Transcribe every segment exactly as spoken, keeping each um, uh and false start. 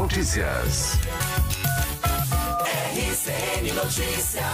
Notícias. R C N Notícias.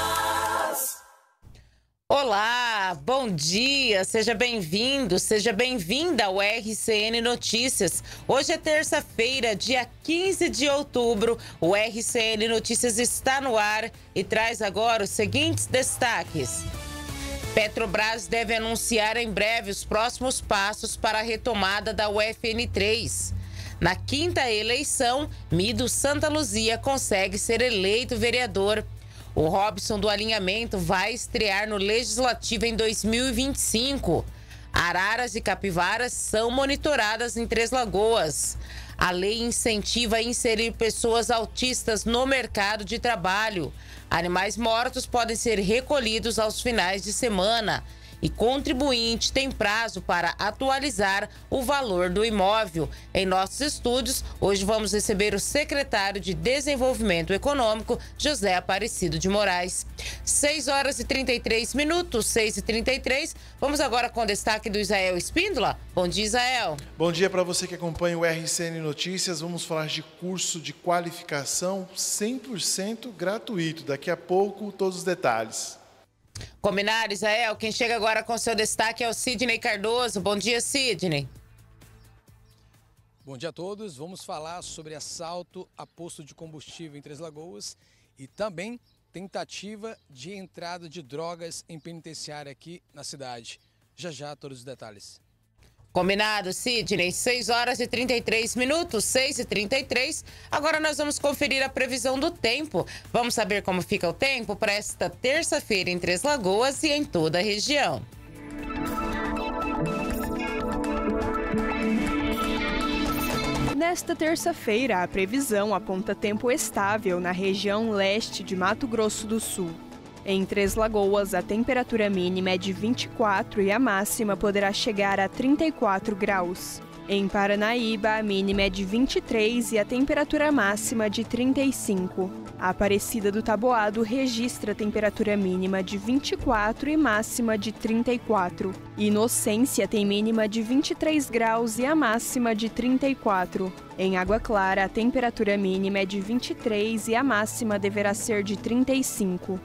Olá, bom dia, seja bem-vindo, seja bem-vinda ao R C N Notícias. Hoje é terça-feira, dia quinze de outubro, o R C N Notícias está no ar e traz agora os seguintes destaques. Petrobras deve anunciar em breve os próximos passos para a retomada da U F N três. Na quinta eleição, Mido Santa Luzia consegue ser eleito vereador. O Robson do Alinhamento vai estrear no Legislativo em dois mil e vinte e cinco. Araras e capivaras são monitoradas em Três Lagoas. A lei incentiva a inserir pessoas autistas no mercado de trabalho. Animais mortos podem ser recolhidos aos finais de semana. E contribuinte tem prazo para atualizar o valor do imóvel. Em nossos estúdios, hoje vamos receber o secretário de Desenvolvimento Econômico, José Aparecido de Moraes. seis horas e trinta e três minutos, seis e trinta e três. Vamos agora com o destaque do Isael Espíndola. Bom dia, Isael. Bom dia para você que acompanha o R C N Notícias. Vamos falar de curso de qualificação cem por cento gratuito. Daqui a pouco, todos os detalhes. Combinado, Isael. Quem chega agora com seu destaque é o Sidney Cardoso. Bom dia, Sidney. Bom dia a todos. Vamos falar sobre assalto a posto de combustível em Três Lagoas e também tentativa de entrada de drogas em penitenciária aqui na cidade. Já já todos os detalhes. Combinado, Sidney. seis horas e trinta e três minutos, seis e trinta e três. Agora nós vamos conferir a previsão do tempo. Vamos saber como fica o tempo para esta terça-feira em Três Lagoas e em toda a região. Nesta terça-feira, a previsão aponta tempo estável na região leste de Mato Grosso do Sul. Em Três Lagoas, a temperatura mínima é de vinte e quatro e a máxima poderá chegar a trinta e quatro graus. Em Paranaíba, a mínima é de vinte e três e a temperatura máxima de trinta e cinco. A Aparecida do Taboado registra temperatura mínima de vinte e quatro e máxima de trinta e quatro. Inocência tem mínima de vinte e três graus e a máxima de trinta e quatro. Em Água Clara, a temperatura mínima é de vinte e três e a máxima deverá ser de trinta e cinco.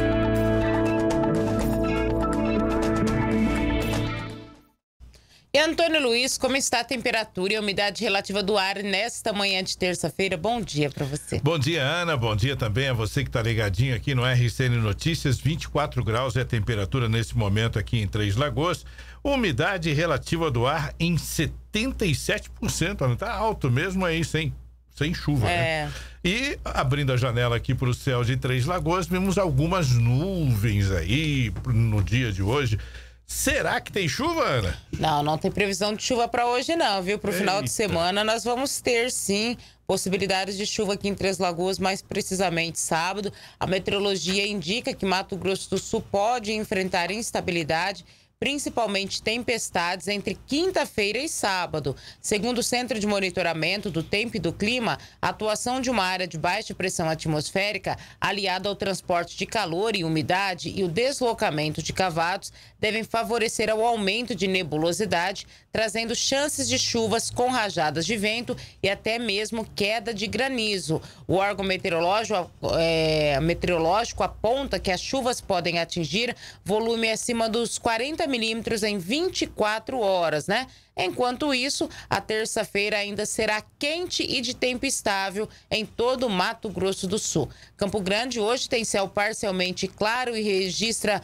E Antônio Luiz, como está a temperatura e a umidade relativa do ar nesta manhã de terça-feira? Bom dia para você. Bom dia, Ana. Bom dia também a você que está ligadinho aqui no R C N Notícias. vinte e quatro graus é a temperatura nesse momento aqui em Três Lagoas. Umidade relativa do ar em setenta e sete por cento. Ana, tá alto mesmo aí, sem, sem chuva, é. né? E abrindo a janela aqui para o céu de Três Lagoas, vimos algumas nuvens aí no dia de hoje. Será que tem chuva, Ana? Não, não tem previsão de chuva para hoje não, viu? Para o final de semana nós vamos ter, sim, possibilidades de chuva aqui em Três Lagoas, mais precisamente sábado. A meteorologia indica que Mato Grosso do Sul pode enfrentar instabilidade, principalmente tempestades entre quinta-feira e sábado. Segundo o Centro de Monitoramento do Tempo e do Clima, a atuação de uma área de baixa pressão atmosférica, aliada ao transporte de calor e umidade e o deslocamento de cavados, devem favorecer ao aumento de nebulosidade, trazendo chances de chuvas com rajadas de vento e até mesmo queda de granizo. O órgão meteorológico, é, meteorológico aponta que as chuvas podem atingir volume acima dos quarenta milímetros em vinte e quatro horas, né? Enquanto isso, a terça-feira ainda será quente e de tempo estável em todo o Mato Grosso do Sul. Campo Grande hoje tem céu parcialmente claro e registra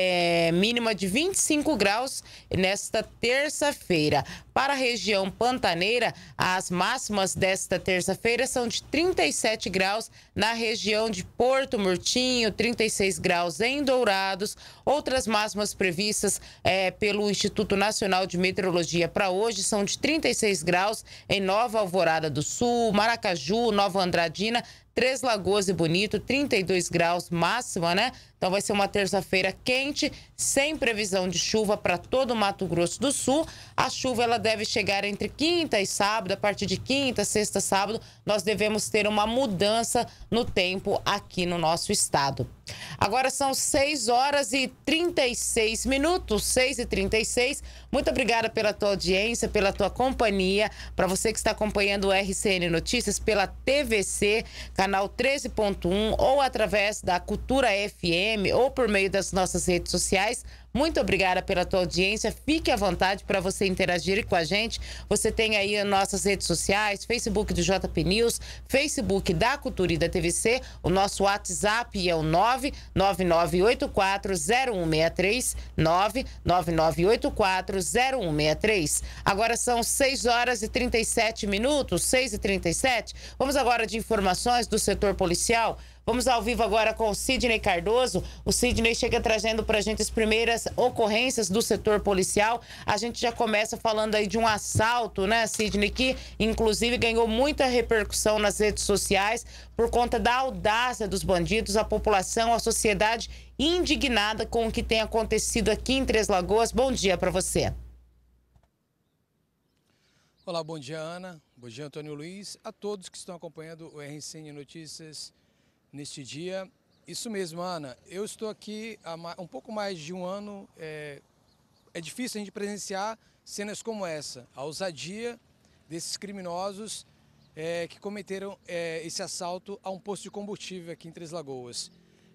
é, mínima de vinte e cinco graus nesta terça-feira. Para a região pantaneira, as máximas desta terça-feira são de trinta e sete graus na região de Porto Murtinho, trinta e seis graus em Dourados. Outras máximas previstas é, pelo Instituto Nacional de Meteorologia para hoje são de trinta e seis graus em Nova Alvorada do Sul, Maracaju, Nova Andradina, Três Lagoas e Bonito, trinta e dois graus máxima, né? Então vai ser uma terça-feira quente, sem previsão de chuva para todo o Mato Grosso do Sul. A chuva ela deve chegar entre quinta e sábado, a partir de quinta, sexta, sábado, nós devemos ter uma mudança no tempo aqui no nosso estado. Agora são seis horas e trinta e seis minutos, seis e trinta e seis. Muito obrigada pela tua audiência, pela tua companhia. Para você que está acompanhando o R C N Notícias pela T V C, canal treze ponto um, ou através da Cultura F M, ou por meio das nossas redes sociais. Muito obrigada pela tua audiência. Fique à vontade para você interagir com a gente. Você tem aí as nossas redes sociais, Facebook do J P News, Facebook da Cultura e da T V C. O nosso WhatsApp é o nove nove nove oito quatro zero um seis três, nove nove nove oito quatro zero um seis três. Agora são seis horas e trinta e sete minutos, seis e trinta e sete. Vamos agora de informações do setor policial. Vamos ao vivo agora com o Sidney Cardoso. O Sidney chega trazendo para a gente as primeiras ocorrências do setor policial. A gente já começa falando aí de um assalto, né, Sidney, que inclusive ganhou muita repercussão nas redes sociais por conta da audácia dos bandidos, a população, a sociedade indignada com o que tem acontecido aqui em Três Lagoas. Bom dia para você. Olá, bom dia, Ana. Bom dia, Antônio Luiz. A todos que estão acompanhando o R C N Notícias neste dia. Isso mesmo, Ana. Eu estou aqui há um pouco mais de um ano. É, é difícil a gente presenciar cenas como essa. A ousadia desses criminosos é, que cometeram é, esse assalto a um posto de combustível aqui em Três Lagoas.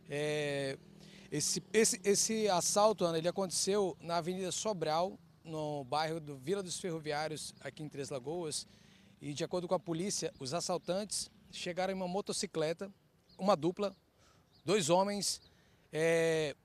É, esse, esse, esse assalto, Ana, ele aconteceu na Avenida Sobral, no bairro do Vila dos Ferroviários, aqui em Três Lagoas. E, de acordo com a polícia, os assaltantes chegaram em uma motocicleta, uma dupla, dois homens, é,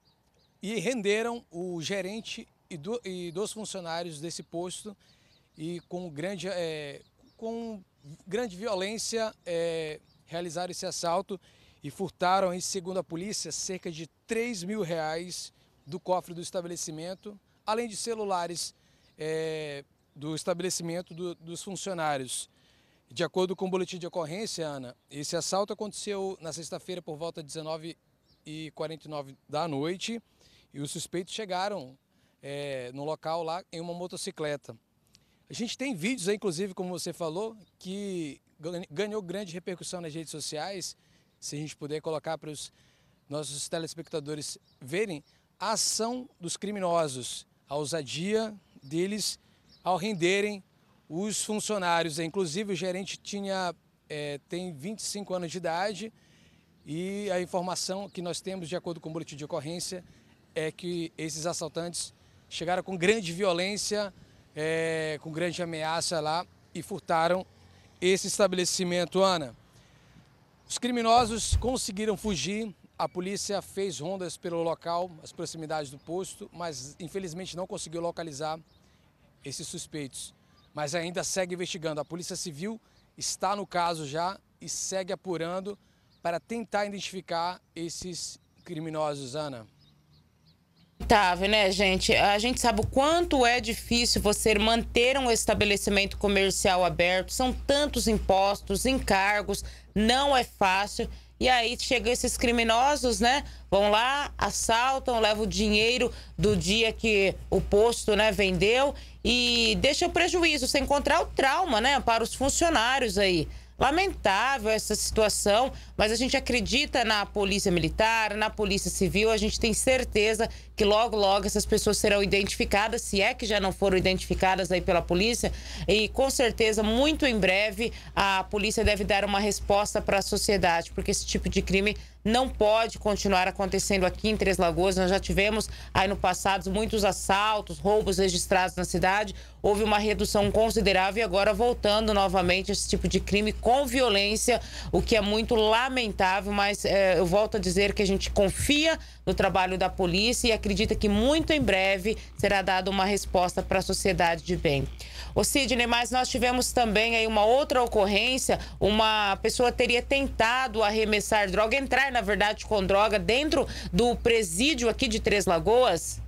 e renderam o gerente e, do, e dois funcionários desse posto e com grande, é, com grande violência é, realizaram esse assalto e furtaram, em segundo a polícia, cerca de três mil reais do cofre do estabelecimento, além de celulares é, do estabelecimento do, dos funcionários. De acordo com o boletim de ocorrência, Ana, esse assalto aconteceu na sexta-feira por volta de dezenove e quarenta e nove da noite e os suspeitos chegaram é, no local lá em uma motocicleta. A gente tem vídeos aí, inclusive, como você falou, que ganhou grande repercussão nas redes sociais. Se a gente puder colocar para os nossos telespectadores verem a ação dos criminosos, a ousadia deles ao renderem os funcionários. Inclusive o gerente tinha, é, tem vinte e cinco anos de idade e a informação que nós temos, de acordo com o boletim de ocorrência, é que esses assaltantes chegaram com grande violência, é, com grande ameaça lá e furtaram esse estabelecimento, Ana. Os criminosos conseguiram fugir, a polícia fez rondas pelo local, as proximidades do posto, mas infelizmente não conseguiu localizar esses suspeitos. Mas ainda segue investigando. A Polícia Civil está no caso já e segue apurando para tentar identificar esses criminosos, Ana. Tá, né, gente? A gente sabe o quanto é difícil você manter um estabelecimento comercial aberto. São tantos impostos, encargos, não é fácil. E aí chegam esses criminosos, né? Vão lá, assaltam, levam o dinheiro do dia que o posto, né, vendeu e deixa o prejuízo, sem encontrar o trauma, né, para os funcionários aí. Lamentável essa situação, mas a gente acredita na polícia militar, na polícia civil, a gente tem certeza que logo, logo essas pessoas serão identificadas, se é que já não foram identificadas aí pela polícia, e com certeza, muito em breve, a polícia deve dar uma resposta para a sociedade, porque esse tipo de crime não pode continuar acontecendo aqui em Três Lagoas. Nós já tivemos aí no passado muitos assaltos, roubos registrados na cidade. Houve uma redução considerável e agora voltando novamente esse tipo de crime com violência, o que é muito lamentável, mas é, eu volto a dizer que a gente confia no trabalho da polícia e acredita que muito em breve será dada uma resposta para a sociedade de bem. Ô Sidney, mas nós tivemos também aí uma outra ocorrência, uma pessoa teria tentado arremessar droga, entrar na verdade com droga dentro do presídio aqui de Três Lagoas?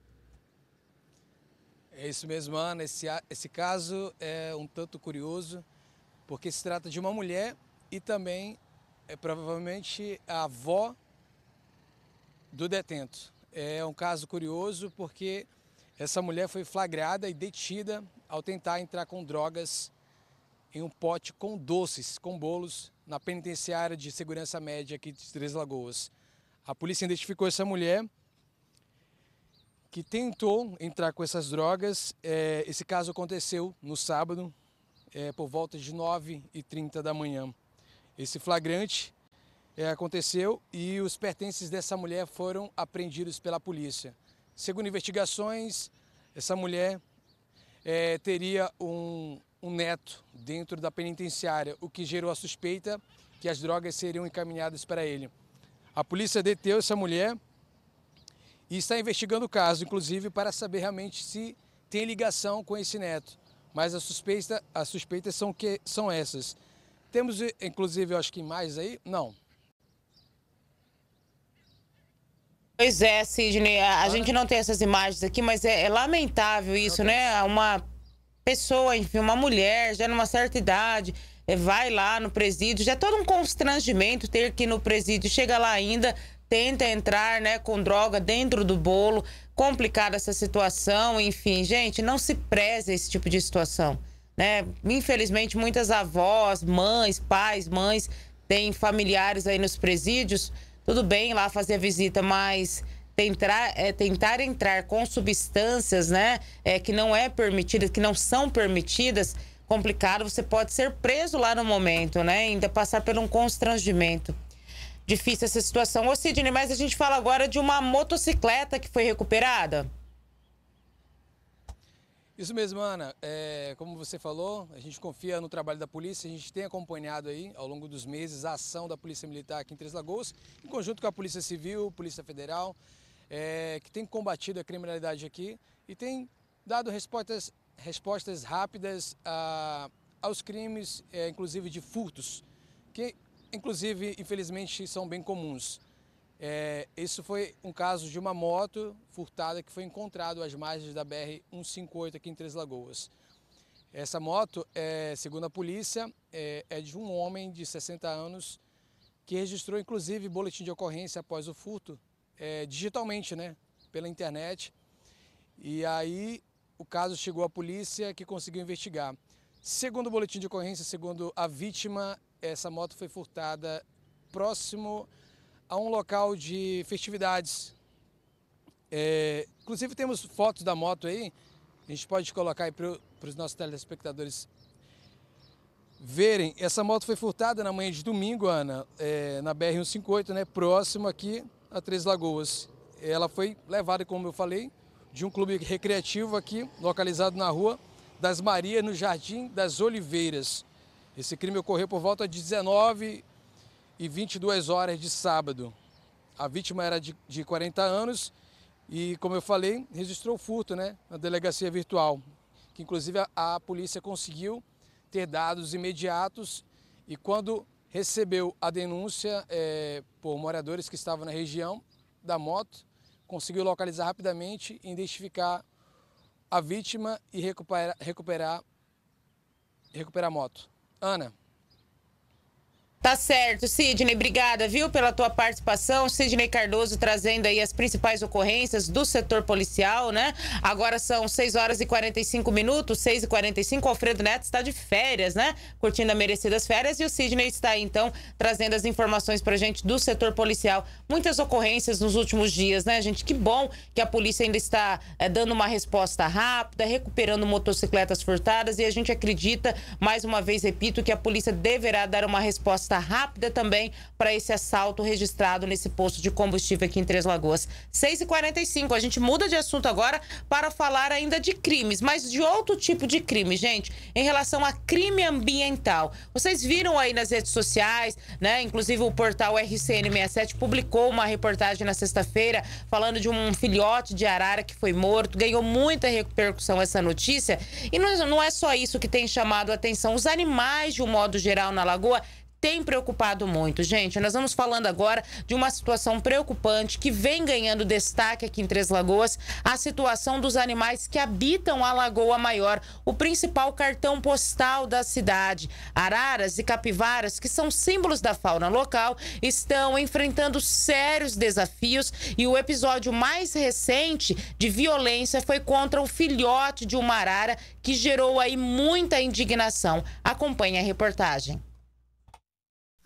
É isso mesmo, Ana. Esse, esse caso é um tanto curioso, porque se trata de uma mulher e também é provavelmente a avó do detento. É um caso curioso porque essa mulher foi flagrada e detida ao tentar entrar com drogas em um pote com doces, com bolos, na penitenciária de segurança média aqui de Três Lagoas. A polícia identificou essa mulher que tentou entrar com essas drogas. É, esse caso aconteceu no sábado, é, por volta de nove e trinta da manhã. Esse flagrante é, aconteceu e os pertences dessa mulher foram apreendidos pela polícia. Segundo investigações, essa mulher é, teria um, um neto dentro da penitenciária, o que gerou a suspeita que as drogas seriam encaminhadas para ele. A polícia deteu essa mulher e está investigando o caso, inclusive para saber realmente se tem ligação com esse neto. Mas a suspeita, as suspeitas são, que, são essas. Temos, inclusive, eu acho que mais aí? Não. Pois é, Sidney, a, a gente não tem essas imagens aqui, mas é, é lamentável isso, né? Uma pessoa, enfim, uma mulher, já numa certa idade, é, vai lá no presídio, já é todo um constrangimento ter que ir no presídio, chega lá ainda, tenta entrar, né, com droga dentro do bolo, complicada essa situação, enfim, gente, não se preze esse tipo de situação, né? Infelizmente, muitas avós, mães, pais, mães, têm familiares aí nos presídios, tudo bem lá fazer a visita, mas tentar, é, tentar entrar com substâncias, né, é, que não é permitidas, que não são permitidas, complicado, você pode ser preso lá no momento, né, ainda passar por um constrangimento. Difícil essa situação. Ô, Sidney, mas a gente fala agora de uma motocicleta que foi recuperada. Isso mesmo, Ana. É, como você falou, a gente confia no trabalho da polícia, a gente tem acompanhado aí, ao longo dos meses, a ação da Polícia Militar aqui em Três Lagoas, em conjunto com a Polícia Civil, Polícia Federal, é, que tem combatido a criminalidade aqui e tem dado respostas, respostas rápidas a, aos crimes, é, inclusive de furtos, que inclusive, infelizmente, são bem comuns. É, isso foi um caso de uma moto furtada que foi encontrado às margens da B R cento e cinquenta e oito aqui em Três Lagoas. Essa moto, é, segundo a polícia, é, é de um homem de sessenta anos que registrou, inclusive, boletim de ocorrência após o furto, é, digitalmente, né, pela internet. E aí o caso chegou à polícia, que conseguiu investigar. Segundo o boletim de ocorrência, segundo a vítima, essa moto foi furtada próximo a um local de festividades. É, inclusive temos fotos da moto aí, a gente pode colocar aí para os nossos telespectadores verem. Essa moto foi furtada na manhã de domingo, Ana, é, na B R cento e cinquenta e oito, né, próximo aqui a Três Lagoas. Ela foi levada, como eu falei, de um clube recreativo aqui, localizado na Rua das Marias, no Jardim das Oliveiras. Esse crime ocorreu por volta de dezenove e vinte e duas horas de sábado. A vítima era de, de quarenta anos e, como eu falei, registrou o furto, né, na delegacia virtual, que inclusive a, a polícia conseguiu ter dados imediatos e, quando recebeu a denúncia é, por moradores que estavam na região da moto, conseguiu localizar rapidamente, identificar a vítima e recuperar, recuperar, recuperar a moto. Ana. Tá certo, Sidney, obrigada, viu, pela tua participação. Sidney Cardoso trazendo aí as principais ocorrências do setor policial, né? Agora são seis horas e quarenta e cinco minutos, seis e quarenta e cinco. O Alfredo Neto está de férias, né? Curtindo as merecidas férias, e o Sidney está aí, então, trazendo as informações pra gente do setor policial. Muitas ocorrências nos últimos dias, né, gente? Que bom que a polícia ainda está é, dando uma resposta rápida, recuperando motocicletas furtadas, e a gente acredita, mais uma vez, repito, que a polícia deverá dar uma resposta rápida também para esse assalto registrado nesse posto de combustível aqui em Três Lagoas. seis e quarenta e cinco, a gente muda de assunto agora para falar ainda de crimes, mas de outro tipo de crime, gente, em relação a crime ambiental. Vocês viram aí nas redes sociais, né? Inclusive o portal R C N sessenta e sete publicou uma reportagem na sexta-feira falando de um filhote de arara que foi morto. Ganhou muita repercussão essa notícia. E não é só isso que tem chamado a atenção. Os animais, de um modo geral, na Lagoa, tem preocupado muito, gente. Nós vamos falando agora de uma situação preocupante que vem ganhando destaque aqui em Três Lagoas, a situação dos animais que habitam a Lagoa Maior, o principal cartão postal da cidade. Araras e capivaras, que são símbolos da fauna local, estão enfrentando sérios desafios, e o episódio mais recente de violência foi contra o filhote de uma arara, que gerou aí muita indignação. Acompanhe a reportagem.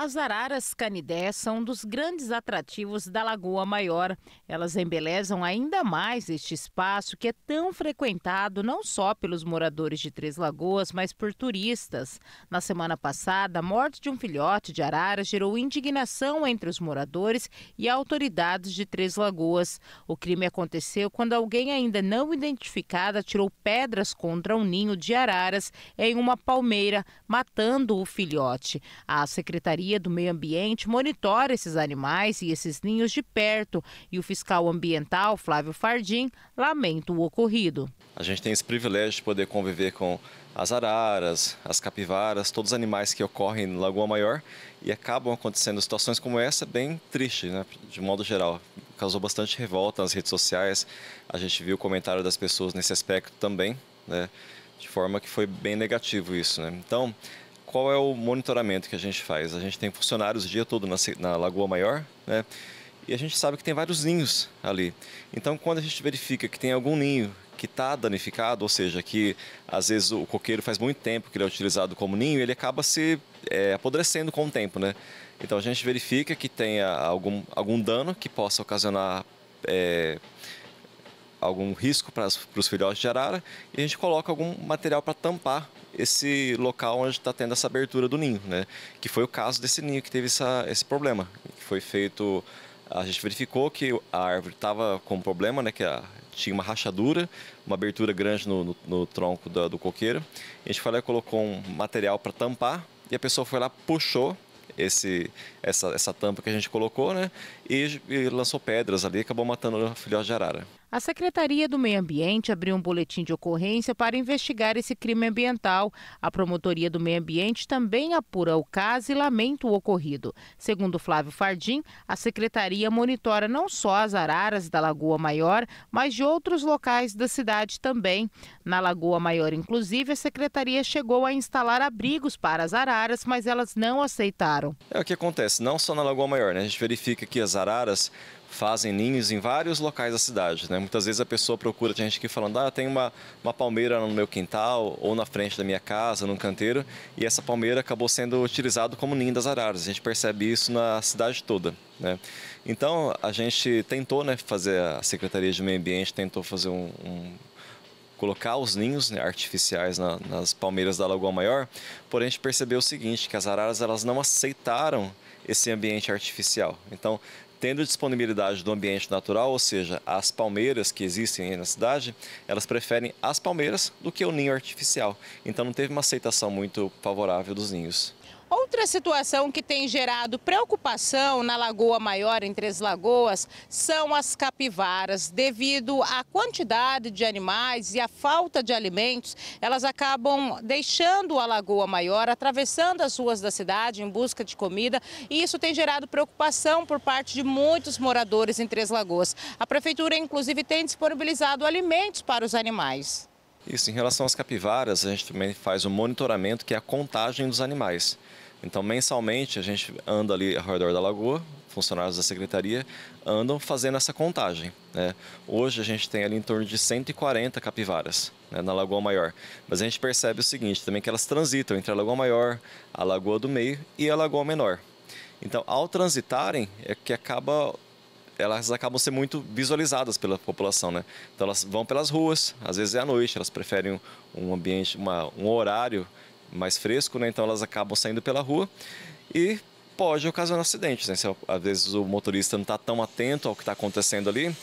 As araras canidé são um dos grandes atrativos da Lagoa Maior. Elas embelezam ainda mais este espaço que é tão frequentado não só pelos moradores de Três Lagoas, mas por turistas. Na semana passada, a morte de um filhote de arara gerou indignação entre os moradores e autoridades de Três Lagoas. O crime aconteceu quando alguém ainda não identificado atirou pedras contra um ninho de araras em uma palmeira, matando o filhote. A Secretaria do Meio Ambiente monitora esses animais e esses ninhos de perto e o fiscal ambiental, Flávio Fardim, lamenta o ocorrido. A gente tem esse privilégio de poder conviver com as araras, as capivaras, todos os animais que ocorrem na Lagoa Maior e acabam acontecendo situações como essa bem triste, né, de modo geral. Causou bastante revolta nas redes sociais, a gente viu o comentário das pessoas nesse aspecto também, né, de forma que foi bem negativo isso, né. Então, qual é o monitoramento que a gente faz? A gente tem funcionários o dia todo na, na Lagoa Maior, né? E a gente sabe que tem vários ninhos ali. Então, quando a gente verifica que tem algum ninho que está danificado, ou seja, que às vezes o coqueiro faz muito tempo que ele é utilizado como ninho, ele acaba se é, apodrecendo com o tempo, né? Então, a gente verifica que tenha algum, algum dano que possa ocasionar é, algum risco para os filhotes de arara e a gente coloca algum material para tampar esse local onde está tendo essa abertura do ninho, né? Que foi o caso desse ninho que teve essa, esse problema. Que foi feito, a gente verificou que a árvore estava com problema, né? Que a, tinha uma rachadura, uma abertura grande no, no, no tronco do, do coqueiro. A gente foi lá e colocou um material para tampar e a pessoa foi lá, puxou esse, essa, essa tampa que a gente colocou, né? E, e lançou pedras ali e acabou matando o filhote de arara. A Secretaria do Meio Ambiente abriu um boletim de ocorrência para investigar esse crime ambiental. A Promotoria do Meio Ambiente também apura o caso e lamenta o ocorrido. Segundo Flávio Fardim, a Secretaria monitora não só as araras da Lagoa Maior, mas de outros locais da cidade também. Na Lagoa Maior, inclusive, a Secretaria chegou a instalar abrigos para as araras, mas elas não aceitaram. É o que acontece, não só na Lagoa Maior, né? A gente verifica que as araras fazem ninhos em vários locais da cidade, né? Muitas vezes a pessoa procura, tem gente aqui falando, ah, tem uma, uma palmeira no meu quintal ou na frente da minha casa, num canteiro, e essa palmeira acabou sendo utilizada como ninho das araras. A gente percebe isso na cidade toda, né? Então, a gente tentou, né, fazer, a Secretaria de Meio Ambiente tentou fazer um... um colocar os ninhos, né, artificiais na, nas palmeiras da Lagoa Maior, porém a gente percebeu o seguinte, que as araras elas não aceitaram esse ambiente artificial. Então, tendo disponibilidade do ambiente natural, ou seja, as palmeiras que existem aí na cidade, elas preferem as palmeiras do que o ninho artificial. Então não teve uma aceitação muito favorável dos ninhos. Outra situação que tem gerado preocupação na Lagoa Maior, em Três Lagoas, são as capivaras. Devido à quantidade de animais e à falta de alimentos, elas acabam deixando a Lagoa Maior, atravessando as ruas da cidade em busca de comida, e isso tem gerado preocupação por parte de muitos moradores em Três Lagoas. A Prefeitura, inclusive, tem disponibilizado alimentos para os animais. Isso, em relação às capivaras, a gente também faz um monitoramento, que é a contagem dos animais. Então, mensalmente, a gente anda ali ao redor da lagoa, funcionários da Secretaria andam fazendo essa contagem, né? Hoje a gente tem ali em torno de cento e quarenta capivaras, né, na Lagoa Maior. Mas a gente percebe o seguinte, também que elas transitam entre a Lagoa Maior, a Lagoa do Meio e a Lagoa Menor. Então, ao transitarem, é que acaba... elas acabam sendo muito visualizadas pela população, né? Então elas vão pelas ruas, às vezes é à noite, elas preferem um ambiente, uma, um horário mais fresco, né? Então elas acabam saindo pela rua e pode ocasionar acidentes, né? Se, às vezes o motorista não está tão atento ao que está acontecendo ali,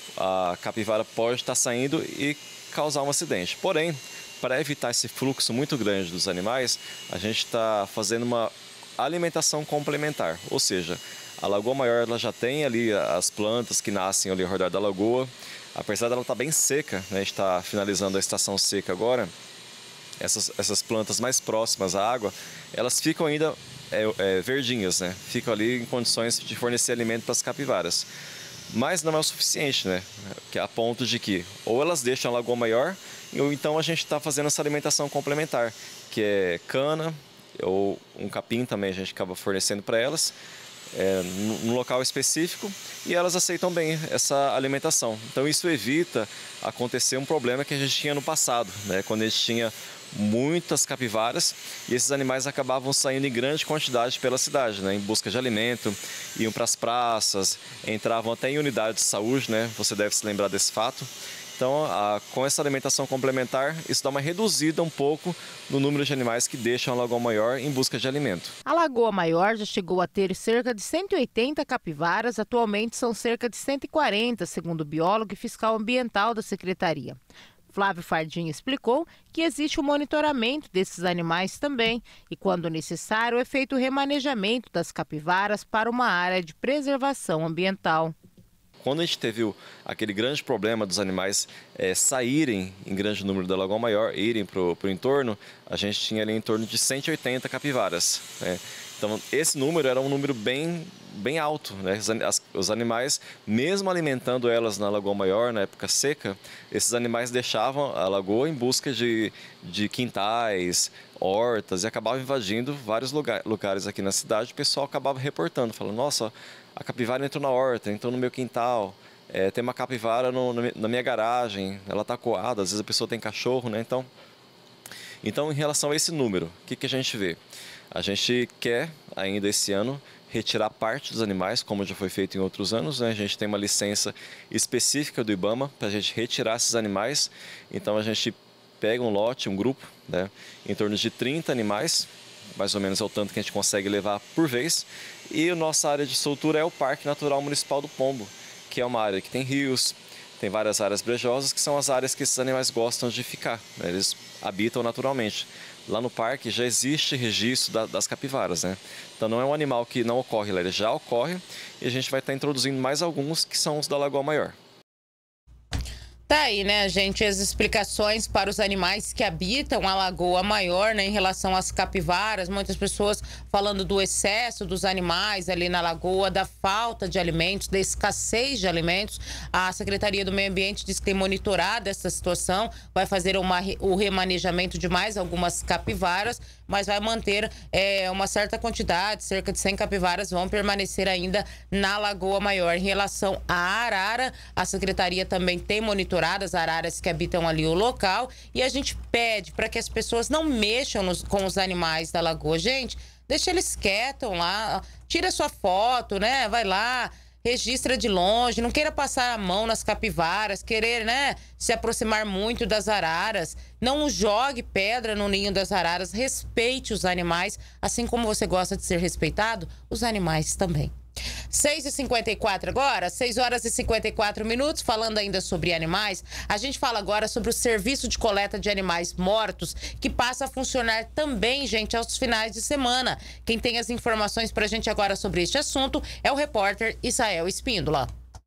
a capivara pode estar saindo e causar um acidente. Porém, para evitar esse fluxo muito grande dos animais, a gente está fazendo uma alimentação complementar, ou seja, a Lagoa Maior ela já tem ali as plantas que nascem ali ao redor da lagoa. Apesar dela estar bem seca, né, a gente está finalizando a estação seca agora, essas, essas plantas mais próximas à água, elas ficam ainda é, é, verdinhas, né? Ficam ali em condições de fornecer alimento para as capivaras. Mas não é o suficiente, né? Que é a ponto de que ou elas deixam a Lagoa Maior, ou então a gente está fazendo essa alimentação complementar, que é cana, ou um capim também a gente acaba fornecendo para elas, é, num local específico e elas aceitam bem essa alimentação. Então isso evita acontecer um problema que a gente tinha no passado, né? Quando a gente tinha muitas capivaras e esses animais acabavam saindo em grande quantidade pela cidade, né, em busca de alimento, iam para as praças, entravam até em unidades de saúde, né, você deve se lembrar desse fato. Então, a, com essa alimentação complementar, isso dá uma reduzida um pouco no número de animais que deixam a Lagoa Maior em busca de alimento. A Lagoa Maior já chegou a ter cerca de cento e oitenta capivaras, atualmente são cerca de cento e quarenta, segundo o biólogo e fiscal ambiental da Secretaria. Flávio Fardim explicou que existe o monitoramento desses animais também e, quando necessário, é feito o remanejamento das capivaras para uma área de preservação ambiental. Quando a gente teve o, aquele grande problema dos animais é, saírem em grande número da Lagoa Maior, irem para o entorno, a gente tinha ali em torno de cento e oitenta capivaras, né? Então, esse número era um número bem, bem alto, né? As, os animais, mesmo alimentando elas na Lagoa Maior, na época seca, esses animais deixavam a lagoa em busca de, de quintais, hortas, e acabavam invadindo vários lugar, lugares aqui na cidade. O pessoal acabava reportando, falando, nossa, a capivara entrou na horta, entrou no meu quintal, é, tem uma capivara no, na minha garagem, ela está coada, às vezes a pessoa tem cachorro, né? Então, então em relação a esse número, o que, que a gente vê? A gente quer, ainda esse ano, retirar parte dos animais, como já foi feito em outros anos, né? A gente tem uma licença específica do IBAMA para a gente retirar esses animais. Então, a gente pega um lote, um grupo, né? Em torno de trinta animais, mais ou menos é o tanto que a gente consegue levar por vez. E a nossa área de soltura é o Parque Natural Municipal do Pombo, que é uma área que tem rios, tem várias áreas brejosas, que são as áreas que esses animais gostam de ficar, né? Eles habitam naturalmente. Lá no parque já existe registro da, das capivaras, né? Então não é um animal que não ocorre lá, ele já ocorre e a gente vai estar introduzindo mais alguns que são os da Lagoa Maior. Tá aí, né, gente, as explicações para os animais que habitam a Lagoa Maior, né, em relação às capivaras. Muitas pessoas falando do excesso dos animais ali na lagoa, da falta de alimentos, da escassez de alimentos. A Secretaria do Meio Ambiente diz que tem monitorado essa situação, vai fazer uma, o remanejamento de mais algumas capivaras, mas vai manter é, uma certa quantidade, cerca de cem capivaras vão permanecer ainda na Lagoa Maior. Em relação à arara, a Secretaria também tem monitorado as araras que habitam ali o local e a gente pede para que as pessoas não mexam nos, com os animais da lagoa. Gente, deixa eles quietos lá, tira sua foto, né? Vai lá, registra de longe, não queira passar a mão nas capivaras, querer, né, se aproximar muito das araras. Não jogue pedra no ninho das araras, respeite os animais, assim como você gosta de ser respeitado, os animais também. seis e cinquenta e quatro agora, seis horas e cinquenta e quatro minutos, falando ainda sobre animais, a gente fala agora sobre o serviço de coleta de animais mortos, que passa a funcionar também, gente, aos finais de semana. Quem tem as informações pra gente agora sobre este assunto é o repórter Isael Espíndola.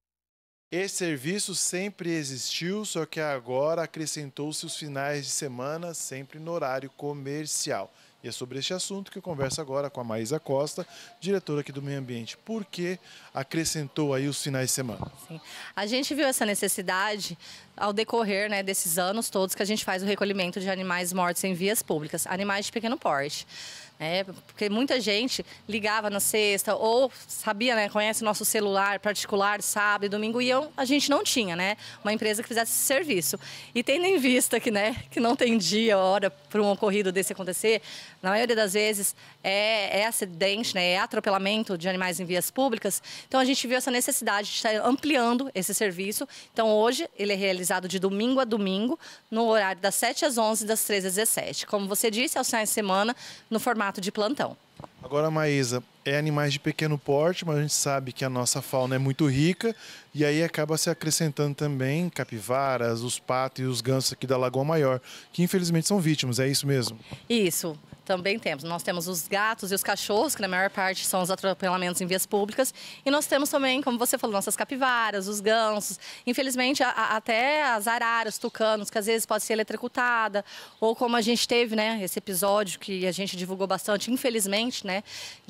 Esse serviço sempre existiu, só que agora acrescentou-se os finais de semana, sempre no horário comercial. E é sobre este assunto que eu converso agora com a Maísa Costa, diretora aqui do Meio Ambiente. Por que acrescentou aí os finais de semana? Sim. A gente viu essa necessidade ao decorrer, né, desses anos todos que a gente faz o recolhimento de animais mortos em vias públicas, animais de pequeno porte. É, porque muita gente ligava na sexta ou sabia, né, conhece nosso celular particular sábado e domingo e eu, a gente não tinha, né, uma empresa que fizesse esse serviço. E tendo em vista que, né, que não tem dia, hora para um ocorrido desse acontecer, na maioria das vezes é, é acidente, né, é atropelamento de animais em vias públicas. Então a gente viu essa necessidade de estar ampliando esse serviço. Então hoje ele é realizado de domingo a domingo, no horário das sete às onze, das treze às dezessete. Como você disse, aos finais de semana, no formato de plantão. Agora, Maísa, é animais de pequeno porte, mas a gente sabe que a nossa fauna é muito rica e aí acaba se acrescentando também capivaras, os patos e os gansos aqui da Lagoa Maior, que infelizmente são vítimas, é isso mesmo? Isso. Também temos. Nós temos os gatos e os cachorros, que na maior parte são os atropelamentos em vias públicas. E nós temos também, como você falou, nossas capivaras, os gansos. Infelizmente, a, a, até as araras, tucanos, que às vezes pode ser eletrocutada. Ou como a gente teve, né, esse episódio que a gente divulgou bastante, infelizmente, né,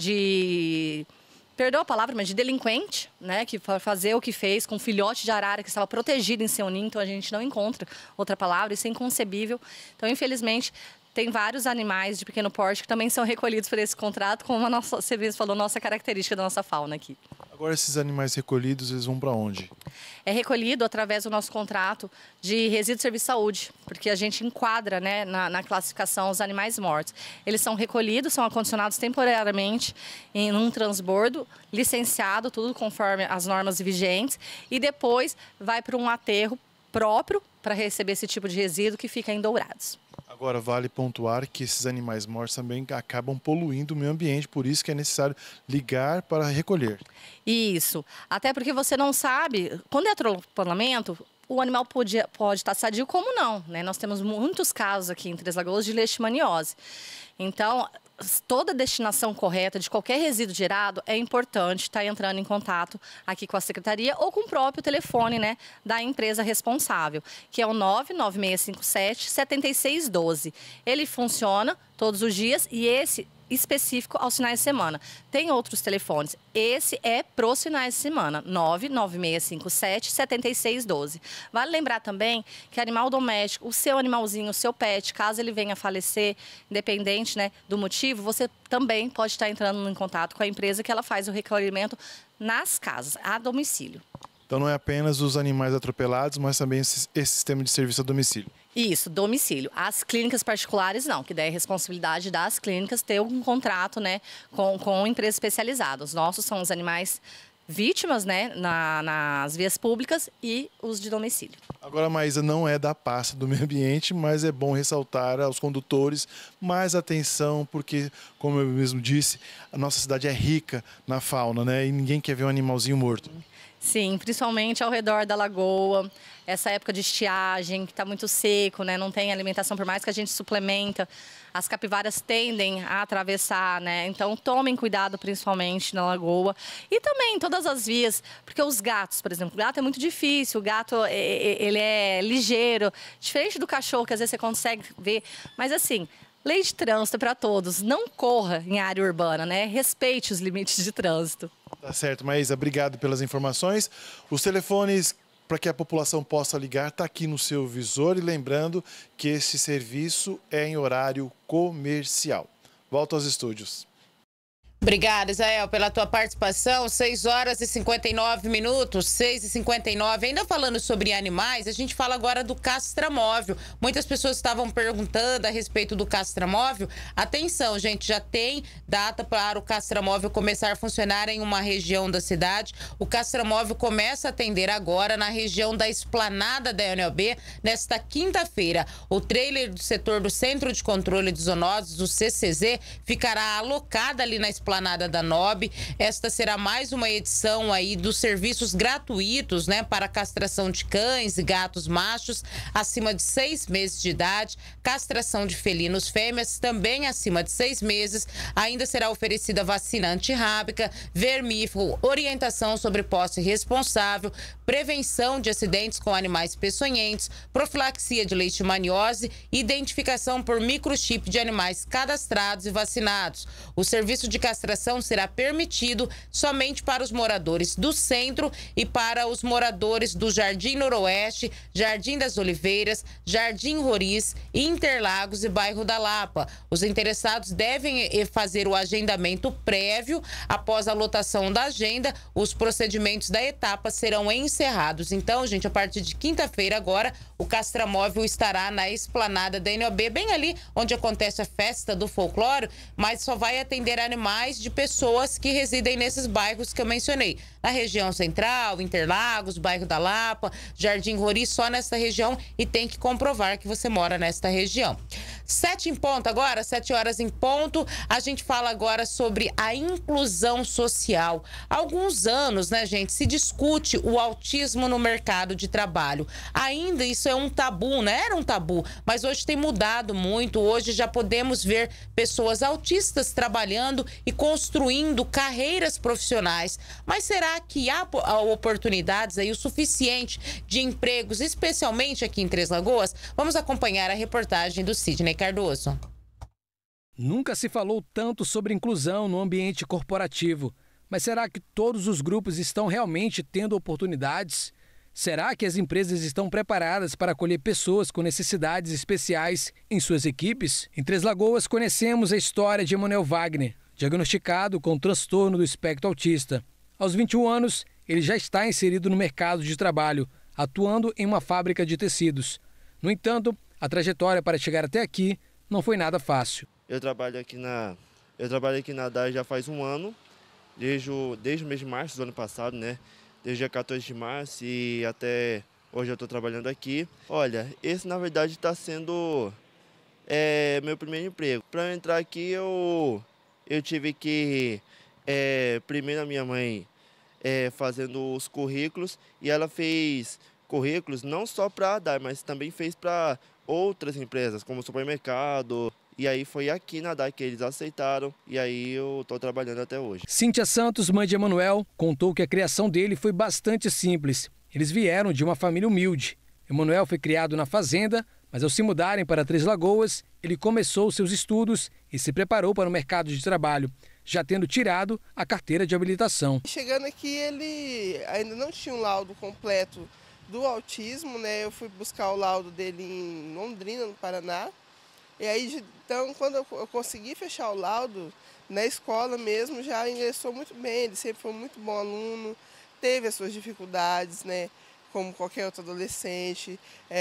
de... Perdoa a palavra, mas de delinquente, né, que foi fazer o que fez com um filhote de arara que estava protegido em seu ninho. Então, a gente não encontra outra palavra, isso é inconcebível. Então, infelizmente... tem vários animais de pequeno porte que também são recolhidos por esse contrato, como a nossa, você mesmo falou, nossa característica da nossa fauna aqui. Agora, esses animais recolhidos, eles vão para onde? É recolhido através do nosso contrato de resíduo de serviço de saúde, porque a gente enquadra, né, na, na classificação os animais mortos. Eles são recolhidos, são acondicionados temporariamente em um transbordo, licenciado, tudo conforme as normas vigentes, e depois vai para um aterro próprio para receber esse tipo de resíduo que fica em Dourados. Agora, vale pontuar que esses animais mortos também acabam poluindo o meio ambiente, por isso que é necessário ligar para recolher. Isso, até porque você não sabe, quando é atropelamento, o animal pode, pode estar sadio como não, né? Nós temos muitos casos aqui em Três Lagoas de leishmaniose. Então, toda a destinação correta de qualquer resíduo gerado é importante estar entrando em contato aqui com a secretaria ou com o próprio telefone, né, da empresa responsável, que é o nove nove seis cinco sete, sete seis um dois. Ele funciona todos os dias e esse específico aos finais de semana. Tem outros telefones. Esse é para os finais de semana, nove nove seis cinco sete, sete seis um dois. Vale lembrar também que animal doméstico, o seu animalzinho, o seu pet, caso ele venha a falecer, independente, né, do motivo, você também pode estar entrando em contato com a empresa que ela faz o recolhimento nas casas, a domicílio. Então não é apenas os animais atropelados, mas também esse, esse sistema de serviço a domicílio. Isso, domicílio. As clínicas particulares não, que daí é responsabilidade das clínicas ter um contrato, né, com, com empresas especializadas. Os nossos são os animais vítimas, né, na, nas vias públicas e os de domicílio. Agora, a Maísa não é da pasta do meio ambiente, mas é bom ressaltar aos condutores mais atenção, porque, como eu mesmo disse, a nossa cidade é rica na fauna, né, e ninguém quer ver um animalzinho morto. Sim, principalmente ao redor da lagoa, essa época de estiagem, que está muito seco, né? Não tem alimentação, por mais que a gente suplementa, as capivaras tendem a atravessar, né? Então, tomem cuidado, principalmente na lagoa. E também em todas as vias, porque os gatos, por exemplo, o gato é muito difícil, o gato, ele é ligeiro, diferente do cachorro, que às vezes você consegue ver, mas assim... Lei de trânsito para todos. Não corra em área urbana, né? Respeite os limites de trânsito. Tá certo, Maísa. Obrigado pelas informações. Os telefones para que a população possa ligar tá aqui no seu visor. E lembrando que esse serviço é em horário comercial. Volto aos estúdios. Obrigada, Israel, pela tua participação. seis horas e cinquenta e nove minutos, seis e cinquenta e nove. Ainda falando sobre animais, a gente fala agora do castramóvel. Muitas pessoas estavam perguntando a respeito do castramóvel. Atenção, gente, já tem data para o castramóvel começar a funcionar em uma região da cidade. O castramóvel começa a atender agora na região da Esplanada da N O B, nesta quinta-feira. O trailer do setor do Centro de Controle de Zoonoses, o C C Z, ficará alocado ali na Esplanada Esplanada da N O B. Esta será mais uma edição aí dos serviços gratuitos, né, para castração de cães e gatos machos acima de seis meses de idade, castração de felinos fêmeas também acima de seis meses. Ainda será oferecida vacina antirrábica, vermífugo, orientação sobre posse responsável, prevenção de acidentes com animais peçonhentos, profilaxia de leishmaniose, identificação por microchip de animais cadastrados e vacinados. O serviço de castração será permitido somente para os moradores do centro e para os moradores do Jardim Noroeste, Jardim das Oliveiras, Jardim Roriz, Interlagos e Bairro da Lapa. Os interessados devem fazer o agendamento prévio. Após a lotação da agenda, os procedimentos da etapa serão encerrados. Então, gente, a partir de quinta-feira agora, o castramóvel estará na Esplanada da N O B, bem ali onde acontece a festa do folclore, mas só vai atender animais de pessoas que residem nesses bairros que eu mencionei. Na região central, Interlagos, Bairro da Lapa, Jardim Roriz, só nessa região, e tem que comprovar que você mora nesta região. Sete em ponto agora, sete horas em ponto, a gente fala agora sobre a inclusão social. Há alguns anos, né, gente, se discute o autismo no mercado de trabalho. Ainda isso é um tabu, né? Era um tabu, mas hoje tem mudado muito. Hoje já podemos ver pessoas autistas trabalhando e construindo carreiras profissionais. Mas será que há oportunidades aí o suficiente de empregos, especialmente aqui em Três Lagoas? Vamos acompanhar a reportagem do Sidney Cardoso. Nunca se falou tanto sobre inclusão no ambiente corporativo. Mas será que todos os grupos estão realmente tendo oportunidades? Será que as empresas estão preparadas para acolher pessoas com necessidades especiais em suas equipes? Em Três Lagoas, conhecemos a história de Emanuel Wagner, diagnosticado com transtorno do espectro autista. Aos vinte e um anos, ele já está inserido no mercado de trabalho, atuando em uma fábrica de tecidos. No entanto, a trajetória para chegar até aqui não foi nada fácil. Eu trabalho aqui na, eu trabalho aqui na D A I já faz um ano, desde o, desde o mês de março do ano passado, né? Desde o dia quatorze de março e até hoje eu estou trabalhando aqui. Olha, esse na verdade está sendo é, meu primeiro emprego. Para eu entrar aqui eu, eu tive que, é, primeiro a minha mãe é, fazendo os currículos, e ela fez currículos não só para a D A I, mas também fez para outras empresas, como supermercado. E aí foi aqui na D A I que eles aceitaram, e aí eu estou trabalhando até hoje. Cíntia Santos, mãe de Emanuel, contou que a criação dele foi bastante simples. Eles vieram de uma família humilde. Emanuel foi criado na fazenda, mas ao se mudarem para Três Lagoas, ele começou seus estudos e se preparou para o mercado de trabalho, já tendo tirado a carteira de habilitação. Chegando aqui, ele ainda não tinha um laudo completo do autismo, né? Eu fui buscar o laudo dele em Londrina, no Paraná. E aí, então, quando eu consegui fechar o laudo, na escola mesmo, já ingressou muito bem. Ele sempre foi um muito bom aluno, teve as suas dificuldades, né? Como qualquer outro adolescente,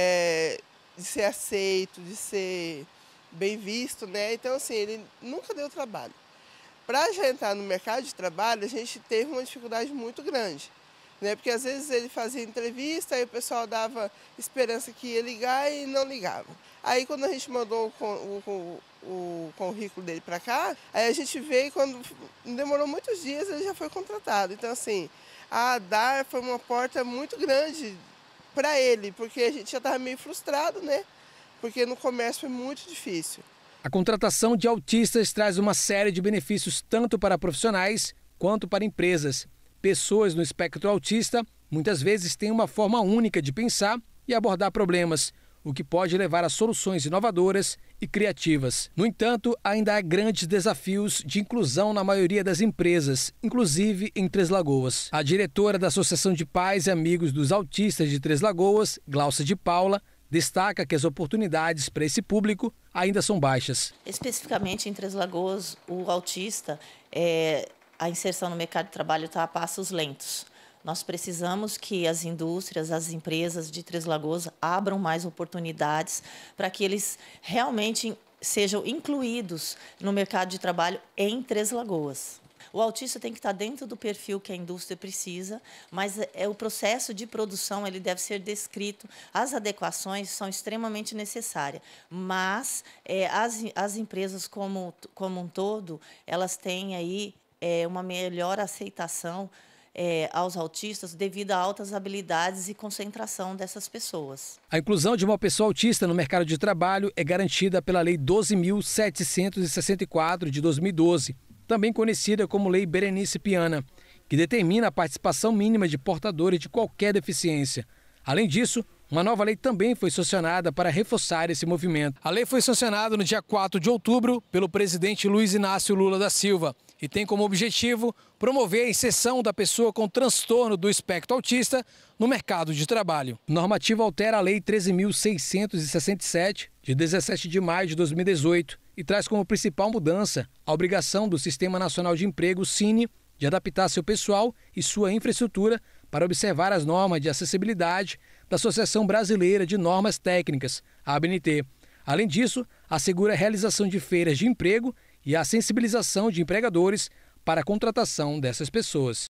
é, de ser aceito, de ser bem visto, né? Então, assim, ele nunca deu trabalho. Para já entrar no mercado de trabalho, a gente teve uma dificuldade muito grande, né? Porque às vezes ele fazia entrevista e o pessoal dava esperança que ia ligar e não ligava. Aí quando a gente mandou o, o, o, o currículo dele para cá, aí a gente veio, quando demorou muitos dias, ele já foi contratado. Então, assim, a D A I foi uma porta muito grande para ele, porque a gente já estava meio frustrado, né? Porque no comércio foi muito difícil. A contratação de autistas traz uma série de benefícios tanto para profissionais quanto para empresas. Pessoas no espectro autista muitas vezes têm uma forma única de pensar e abordar problemas, o que pode levar a soluções inovadoras e criativas. No entanto, ainda há grandes desafios de inclusão na maioria das empresas, inclusive em Três Lagoas. A diretora da Associação de Pais e Amigos dos Autistas de Três Lagoas, Glaucia de Paula, destaca que as oportunidades para esse público ainda são baixas. Especificamente em Três Lagoas, o autista, é, a inserção no mercado de trabalho está a passos lentos. Nós precisamos que as indústrias, as empresas de Três Lagoas abram mais oportunidades para que eles realmente sejam incluídos no mercado de trabalho em Três Lagoas. O autista tem que estar dentro do perfil que a indústria precisa, mas é, o processo de produção ele deve ser descrito. As adequações são extremamente necessárias, mas é, as, as empresas como, como um todo, elas têm aí é, uma melhor aceitação É, aos autistas devido a altas habilidades e concentração dessas pessoas. A inclusão de uma pessoa autista no mercado de trabalho é garantida pela Lei doze mil setecentos e sessenta e quatro, de dois mil e doze, também conhecida como Lei Berenice Piana, que determina a participação mínima de portadores de qualquer deficiência. Além disso, uma nova lei também foi sancionada para reforçar esse movimento. A lei foi sancionada no dia quatro de outubro pelo presidente Luiz Inácio Lula da Silva e tem como objetivo promover a inserção da pessoa com transtorno do espectro autista no mercado de trabalho. A normativa altera a Lei treze mil seiscentos e sessenta e sete, de dezessete de maio de dois mil e dezoito, e traz como principal mudança a obrigação do Sistema Nacional de Emprego, Cine, de adaptar seu pessoal e sua infraestrutura para observar as normas de acessibilidade da Associação Brasileira de Normas Técnicas, a A B N T. Além disso, assegura a realização de feiras de emprego e a sensibilização de empregadores para a contratação dessas pessoas.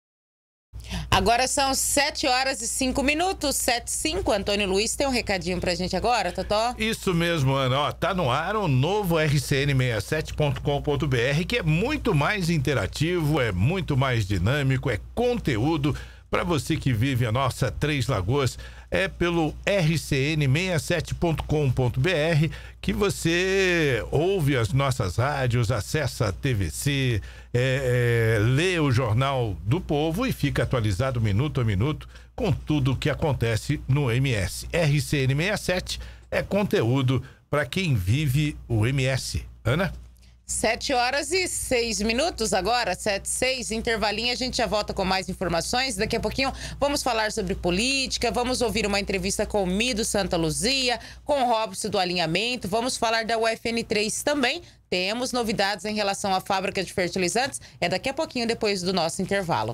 Agora são sete horas e cinco minutos, sete e cinco. Antônio Luiz tem um recadinho pra gente agora, Totó? Isso mesmo, Ana. Ó, tá no ar o novo R C N sessenta e sete ponto com ponto B R, que é muito mais interativo, é muito mais dinâmico, é conteúdo para você que vive a nossa Três Lagoas. É pelo R C N sessenta e sete ponto com ponto B R que você ouve as nossas rádios, acessa a T V C, é, é, lê o Jornal do Povo e fica atualizado minuto a minuto com tudo o que acontece no M S. R C N sessenta e sete é conteúdo para quem vive o M S. Ana? Sete horas e seis minutos agora, sete e seis, intervalinho, a gente já volta com mais informações. Daqui a pouquinho vamos falar sobre política, vamos ouvir uma entrevista com o Mido Santa Luzia, com o Robson do Alinhamento, vamos falar da U F N três também. Temos novidades em relação à fábrica de fertilizantes, é daqui a pouquinho depois do nosso intervalo.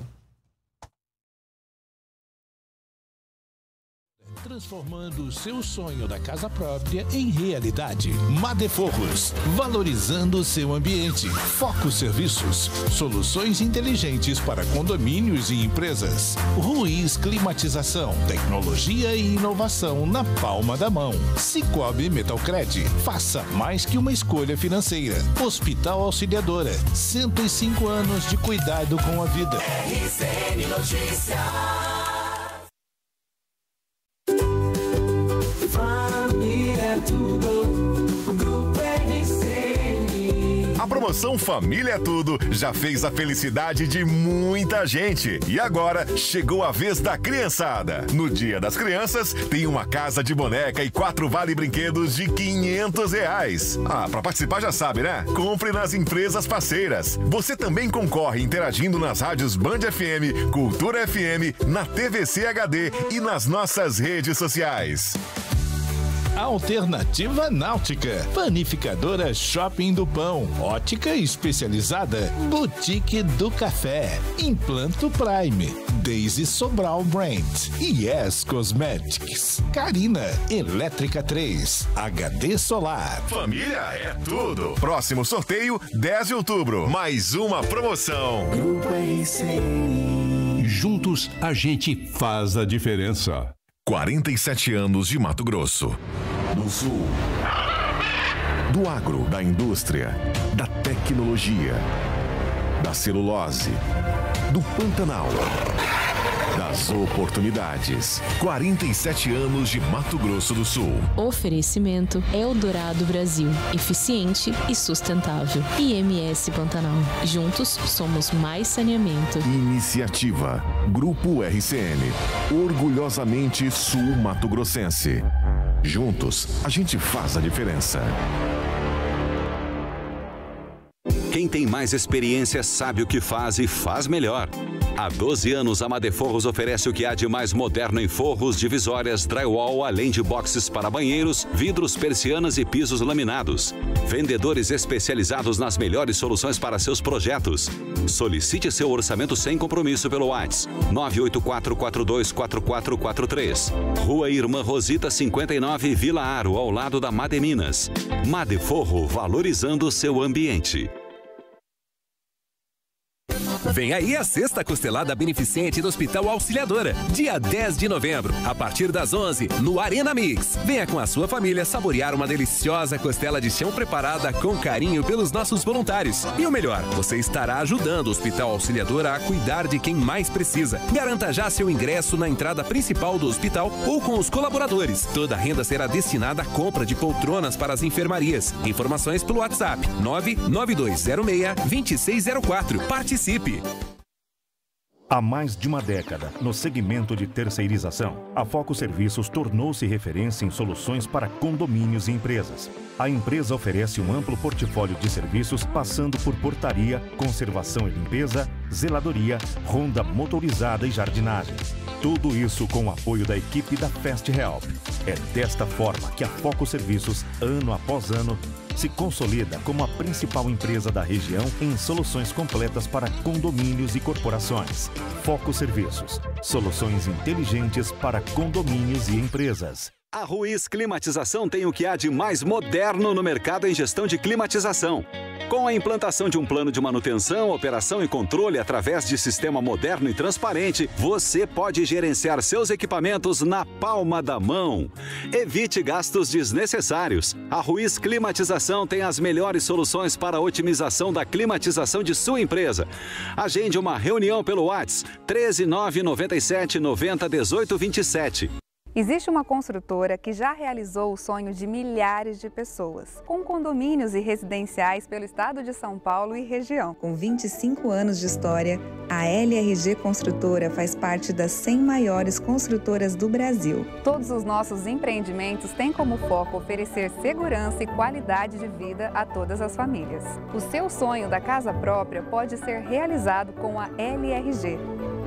Transformando o seu sonho da casa própria em realidade. Madeforros, valorizando o seu ambiente. Foco Serviços, soluções inteligentes para condomínios e empresas. Ruiz Climatização, tecnologia e inovação na palma da mão. Cicobi Metalcred, faça mais que uma escolha financeira. Hospital Auxiliadora, cento e cinco anos de cuidado com a vida. R C N Notícias. Família é tudo, Grupo R C N. A promoção Família é Tudo já fez a felicidade de muita gente. E agora chegou a vez da criançada. No Dia das Crianças, tem uma casa de boneca e quatro vale brinquedos de quinhentos reais. Ah, pra participar já sabe, né? Compre nas empresas parceiras. Você também concorre interagindo nas rádios Band F M, Cultura F M, na T V C H D e nas nossas redes sociais. Alternativa Náutica, Panificadora Shopping do Pão, Ótica Especializada, Boutique do Café, Implanto Prime, Daisy Sobral Brand, Yes Cosmetics, Carina, Elétrica três, H D Solar. Família é tudo. Próximo sorteio, dez de outubro. Mais uma promoção. Grupo R C N. Juntos a gente faz a diferença. quarenta e sete anos de Mato Grosso. Do Sul. Do agro, da indústria, da tecnologia, da celulose, do Pantanal, das oportunidades. quarenta e sete anos de Mato Grosso do Sul. Oferecimento Eldorado Brasil. Eficiente e sustentável. I M S Pantanal. Juntos somos mais saneamento. Iniciativa. Grupo R C N. Orgulhosamente Sul Mato Grossense. Juntos, a gente faz a diferença. Quem tem mais experiência sabe o que faz e faz melhor. Há doze anos, a Madeforros oferece o que há de mais moderno em forros, divisórias, drywall, além de boxes para banheiros, vidros, persianas e pisos laminados. Vendedores especializados nas melhores soluções para seus projetos. Solicite seu orçamento sem compromisso pelo WhatsApp nove oito quatro, quatro dois quatro quatro quatro três. Rua Irmã Rosita cinquenta e nove, Vila Aro, ao lado da Made Minas. Madeforro, valorizando seu ambiente. Vem aí a sexta costelada beneficente do Hospital Auxiliadora, dia dez de novembro, a partir das onze, no Arena Mix. Venha com a sua família saborear uma deliciosa costela de chão preparada com carinho pelos nossos voluntários. E o melhor, você estará ajudando o Hospital Auxiliadora a cuidar de quem mais precisa. Garanta já seu ingresso na entrada principal do hospital ou com os colaboradores. Toda a renda será destinada à compra de poltronas para as enfermarias. Informações pelo WhatsApp nove nove dois zero seis, dois seis zero quatro. Participe! Há mais de uma década, no segmento de terceirização, a Foco Serviços tornou-se referência em soluções para condomínios e empresas. A empresa oferece um amplo portfólio de serviços, passando por portaria, conservação e limpeza, zeladoria, ronda motorizada e jardinagem. Tudo isso com o apoio da equipe da Fast Help. É desta forma que a Foco Serviços, ano após ano, se consolida como a principal empresa da região em soluções completas para condomínios e corporações. Foco Serviços, soluções inteligentes para condomínios e empresas. A Ruiz Climatização tem o que há de mais moderno no mercado em gestão de climatização. Com a implantação de um plano de manutenção, operação e controle através de sistema moderno e transparente, você pode gerenciar seus equipamentos na palma da mão. Evite gastos desnecessários. A Ruiz Climatização tem as melhores soluções para a otimização da climatização de sua empresa. Agende uma reunião pelo WhatsApp treze nove nove sete nove zero um oito dois sete. Existe uma construtora que já realizou o sonho de milhares de pessoas, com condomínios e residenciais pelo estado de São Paulo e região. Com vinte e cinco anos de história, a A L R G Construtora faz parte das cem maiores construtoras do Brasil. Todos os nossos empreendimentos têm como foco oferecer segurança e qualidade de vida a todas as famílias. O seu sonho da casa própria pode ser realizado com a L R G.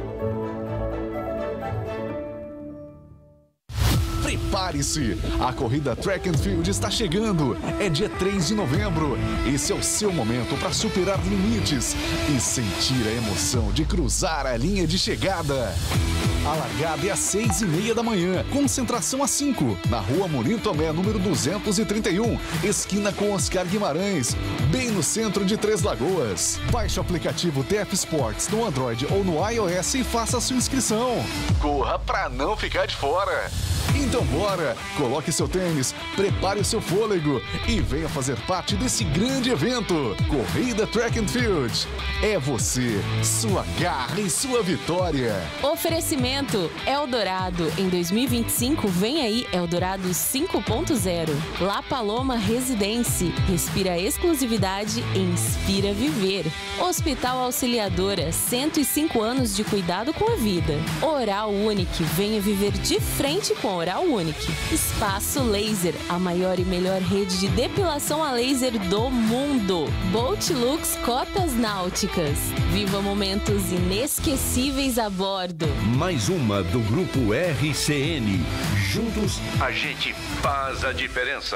Prepare-se! A corrida Track and Field está chegando. É dia três de novembro. Esse é o seu momento para superar limites e sentir a emoção de cruzar a linha de chegada. A largada é às seis e meia da manhã, concentração às cinco, na rua Morim Tomé, número duzentos e trinta e um, esquina com Oscar Guimarães, bem no centro de Três Lagoas. Baixe o aplicativo T F Sports no Android ou no iOS e faça a sua inscrição. Corra pra não ficar de fora! Então bora! Coloque seu tênis, prepare o seu fôlego e venha fazer parte desse grande evento. Corrida Track and Field. É você, sua garra e sua vitória. Oferecimento Eldorado. Em dois mil e vinte e cinco, vem aí Eldorado cinco ponto zero. La Paloma Residência. Respira exclusividade e inspira viver. Hospital Auxiliadora. cento e cinco anos de cuidado com a vida. Oral Unique. Venha viver de frente com Oral Unique. Espaço Laser. A maior e melhor rede de depilação a laser do mundo. Boat Lux Cotas Náuticas. Viva momentos inesquecíveis a bordo. Mais uma do Grupo R C N. Juntos, a gente faz a diferença.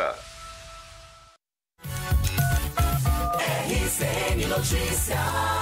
R C N Notícias.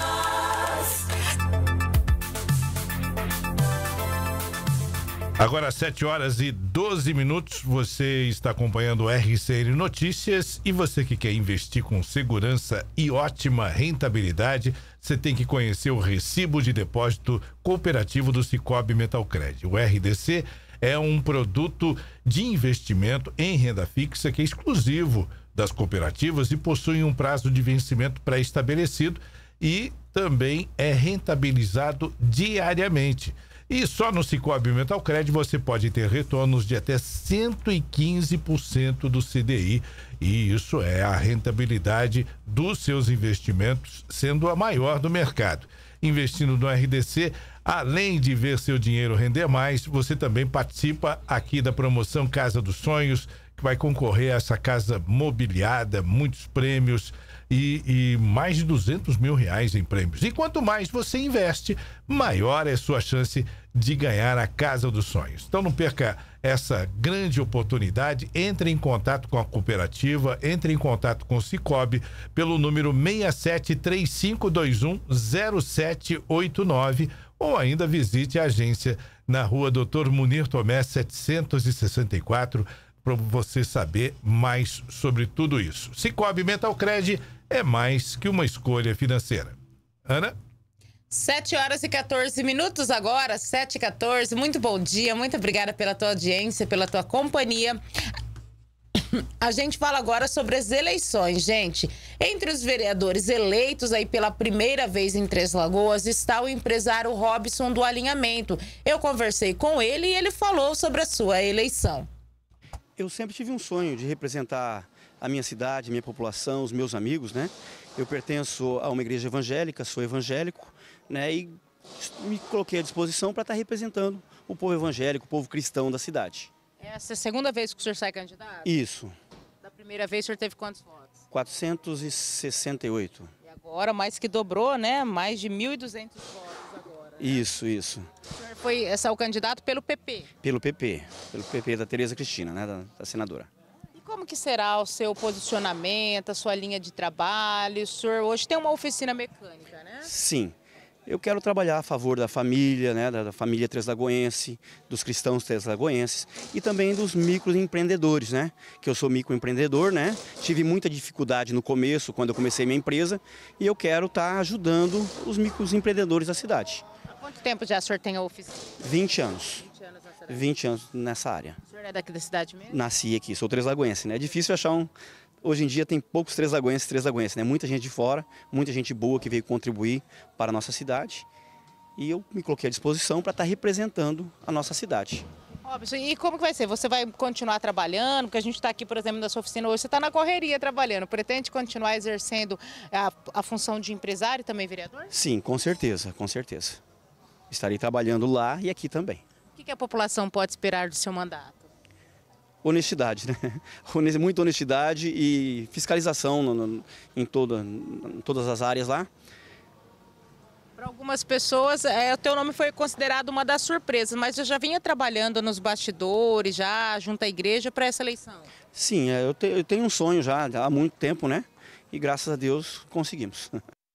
Agora, sete horas e doze minutos, você está acompanhando o R C N Notícias e você que quer investir com segurança e ótima rentabilidade, você tem que conhecer o Recibo de Depósito Cooperativo do Sicoob Metalcred. O R D C é um produto de investimento em renda fixa que é exclusivo das cooperativas e possui um prazo de vencimento pré-estabelecido e também é rentabilizado diariamente. E só no Sicoob Metalcred você pode ter retornos de até cento e quinze por cento do C D I. E isso é a rentabilidade dos seus investimentos, sendo a maior do mercado. Investindo no R D C, além de ver seu dinheiro render mais, você também participa aqui da promoção Casa dos Sonhos, que vai concorrer a essa casa mobiliada, muitos prêmios e, e mais de duzentos mil reais em prêmios. E quanto mais você investe, maior é a sua chance de ganhar a Casa dos Sonhos. Então não perca essa grande oportunidade. Entre em contato com a cooperativa, entre em contato com o Sicoob pelo número seis sete três cinco dois um zero sete oito nove ou ainda visite a agência na rua doutor Munir Tomé setecentos e sessenta e quatro para você saber mais sobre tudo isso. Sicoob Metalcred é mais que uma escolha financeira. Ana? sete horas e quatorze minutos agora, sete e quatorze. Muito bom dia, muito obrigada pela tua audiência, pela tua companhia. A gente fala agora sobre as eleições, gente. Entre os vereadores eleitos aí pela primeira vez em Três Lagoas está o empresário Robson do Alinhamento. Eu conversei com ele e ele falou sobre a sua eleição. Eu sempre tive um sonho de representar a minha cidade, a minha população, os meus amigos, né? Eu pertenço a uma igreja evangélica, sou evangélico, né? E me coloquei à disposição para estar representando o povo evangélico, o povo cristão da cidade. Essa é a segunda vez que o senhor sai candidato? Isso. Da primeira vez o senhor teve quantos votos? quatrocentos e sessenta e oito. E agora mais que dobrou, né? Mais de mil e duzentos votos agora. Né? Isso, isso. O senhor foi esse é o candidato pelo P P? Pelo P P, pelo P P da Tereza Cristina, né? Da, da senadora. E como que será o seu posicionamento, a sua linha de trabalho? O senhor hoje tem uma oficina mecânica, né? Sim. Eu quero trabalhar a favor da família, né, da família treslagoense, dos cristãos treslagoenses e também dos microempreendedores, né? Que eu sou microempreendedor, né? Tive muita dificuldade no começo, quando eu comecei minha empresa, e eu quero estar ajudando os microempreendedores da cidade. Há quanto tempo já o senhor tem a oficina? vinte anos. vinte anos nessa área. vinte anos nessa área. O senhor é daqui da cidade mesmo? Nasci aqui, sou treslagoense, né? É difícil achar um... Hoje em dia tem poucos treslagoenses, treslagoenses, né? Muita gente de fora, muita gente boa que veio contribuir para a nossa cidade. E eu me coloquei à disposição para estar representando a nossa cidade. Robson, e como que vai ser? Você vai continuar trabalhando? Porque a gente está aqui, por exemplo, na sua oficina hoje, você está na correria trabalhando. Pretende continuar exercendo a, a função de empresário e também vereador? Sim, com certeza, com certeza. Estarei trabalhando lá e aqui também. O que, que a população pode esperar do seu mandato? Honestidade, né? Muita honestidade e fiscalização no, no, em, toda, em todas as áreas lá. Para algumas pessoas, é, o teu nome foi considerado uma das surpresas, mas eu já vinha trabalhando nos bastidores, já junto à igreja, para essa eleição. Sim, é, eu, te, eu tenho um sonho já há muito tempo, né? E graças a Deus conseguimos.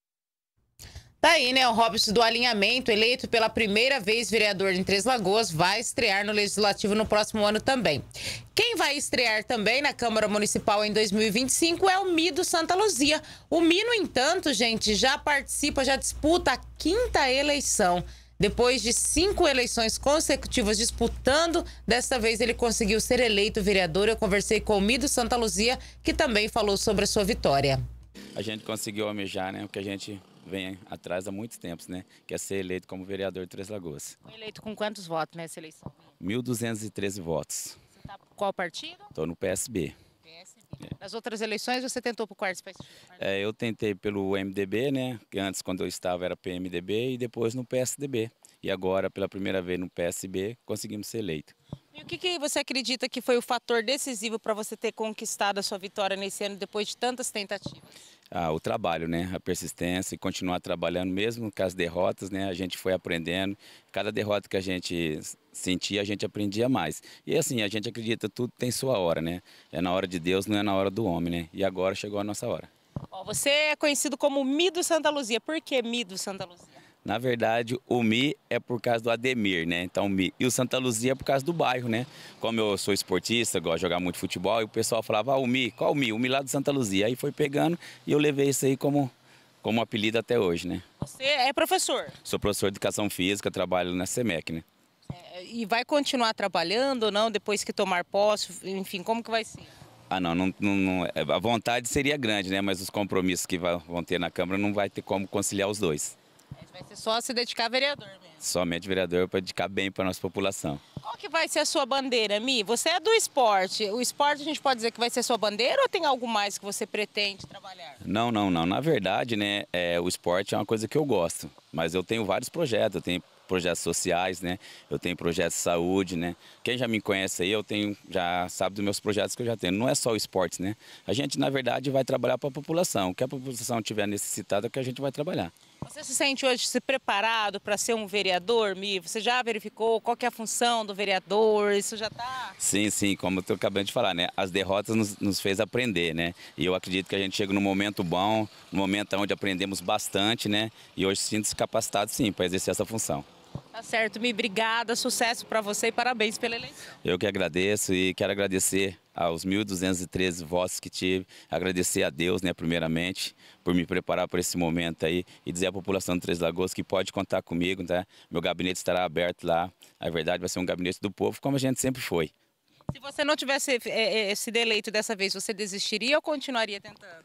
Tá aí, né? O Robson do Alinhamento, eleito pela primeira vez vereador em Três Lagoas, vai estrear no Legislativo no próximo ano também. Quem vai estrear também na Câmara Municipal em dois mil e vinte e cinco é o M I do Santa Luzia. O M I, no entanto, gente, já participa, já disputa a quinta eleição. Depois de cinco eleições consecutivas disputando, desta vez ele conseguiu ser eleito vereador. Eu conversei com o M I do Santa Luzia, que também falou sobre a sua vitória. A gente conseguiu almejar, né, o que a gente vem atrás há muitos tempos, né? Que é ser eleito como vereador de Três Lagoas. Foi eleito com quantos votos nessa eleição? mil duzentos e treze votos. Você está por qual partido? Estou no P S B. P S B. É. Nas outras eleições você tentou por quais partidos? É, eu tentei pelo M D B, né? Que antes, quando eu estava, era P M D B e depois no P S D B. E agora, pela primeira vez no P S B, conseguimos ser eleito. E o que, que você acredita que foi o fator decisivo para você ter conquistado a sua vitória nesse ano depois de tantas tentativas? Ah, o trabalho, né? A persistência e continuar trabalhando mesmo com as derrotas, né? A gente foi aprendendo. Cada derrota que a gente sentia, a gente aprendia mais. E assim, a gente acredita, tudo tem sua hora, né? É na hora de Deus, não é na hora do homem, né? E agora chegou a nossa hora. Ó, você é conhecido como M I do Santa Luzia. Por que M I do Santa Luzia? Na verdade, o M I é por causa do Ademir, né? Então, o M I. E o Santa Luzia é por causa do bairro, né? Como eu sou esportista, gosto de jogar muito futebol, e o pessoal falava, ah, o M I, qual o M I? O M I lá do Santa Luzia. Aí foi pegando e eu levei isso aí como, como apelido até hoje, né? Você é professor? Sou professor de Educação Física, trabalho na SEMEC, né? É, e vai continuar trabalhando ou não, depois que tomar posse? Enfim, como que vai ser? Ah, não, não, não, não, a vontade seria grande, né? Mas os compromissos que vão ter na Câmara não vai ter como conciliar os dois. Vai ser só se dedicar a vereador mesmo. Somente vereador para dedicar bem para a nossa população. Qual que vai ser a sua bandeira, Mi? Você é do esporte. O esporte a gente pode dizer que vai ser sua bandeira ou tem algo mais que você pretende trabalhar? Não, não, não. Na verdade, né, é, o esporte é uma coisa que eu gosto. Mas eu tenho vários projetos. Eu tenho projetos sociais, né? Eu tenho projetos de saúde, né? Quem já me conhece aí, eu tenho, já sabe dos meus projetos que eu já tenho. Não é só o esporte, né? A gente, na verdade, vai trabalhar para a população. O que a população tiver necessitada é o que a gente vai trabalhar. Você se sente hoje se preparado para ser um vereador, Mi? Você já verificou qual que é a função do vereador? Isso já está... Sim, sim, como eu acabei de falar, né? As derrotas nos, nos fez aprender, né? E eu acredito que a gente chega num momento bom, num momento onde aprendemos bastante, né? E hoje sinto-se capacitado, sim, para exercer essa função. Tá certo, Mi. Obrigada, sucesso para você e parabéns pela eleição. Eu que agradeço e quero agradecer aos mil duzentos e treze votos que tive, agradecer a Deus, né, primeiramente, por me preparar para esse momento aí e dizer à população de Três Lagoas que pode contar comigo, tá? Meu gabinete estará aberto lá, a verdade vai ser um gabinete do povo, como a gente sempre foi. Se você não tivesse é, é, sido eleito dessa vez, você desistiria ou continuaria tentando?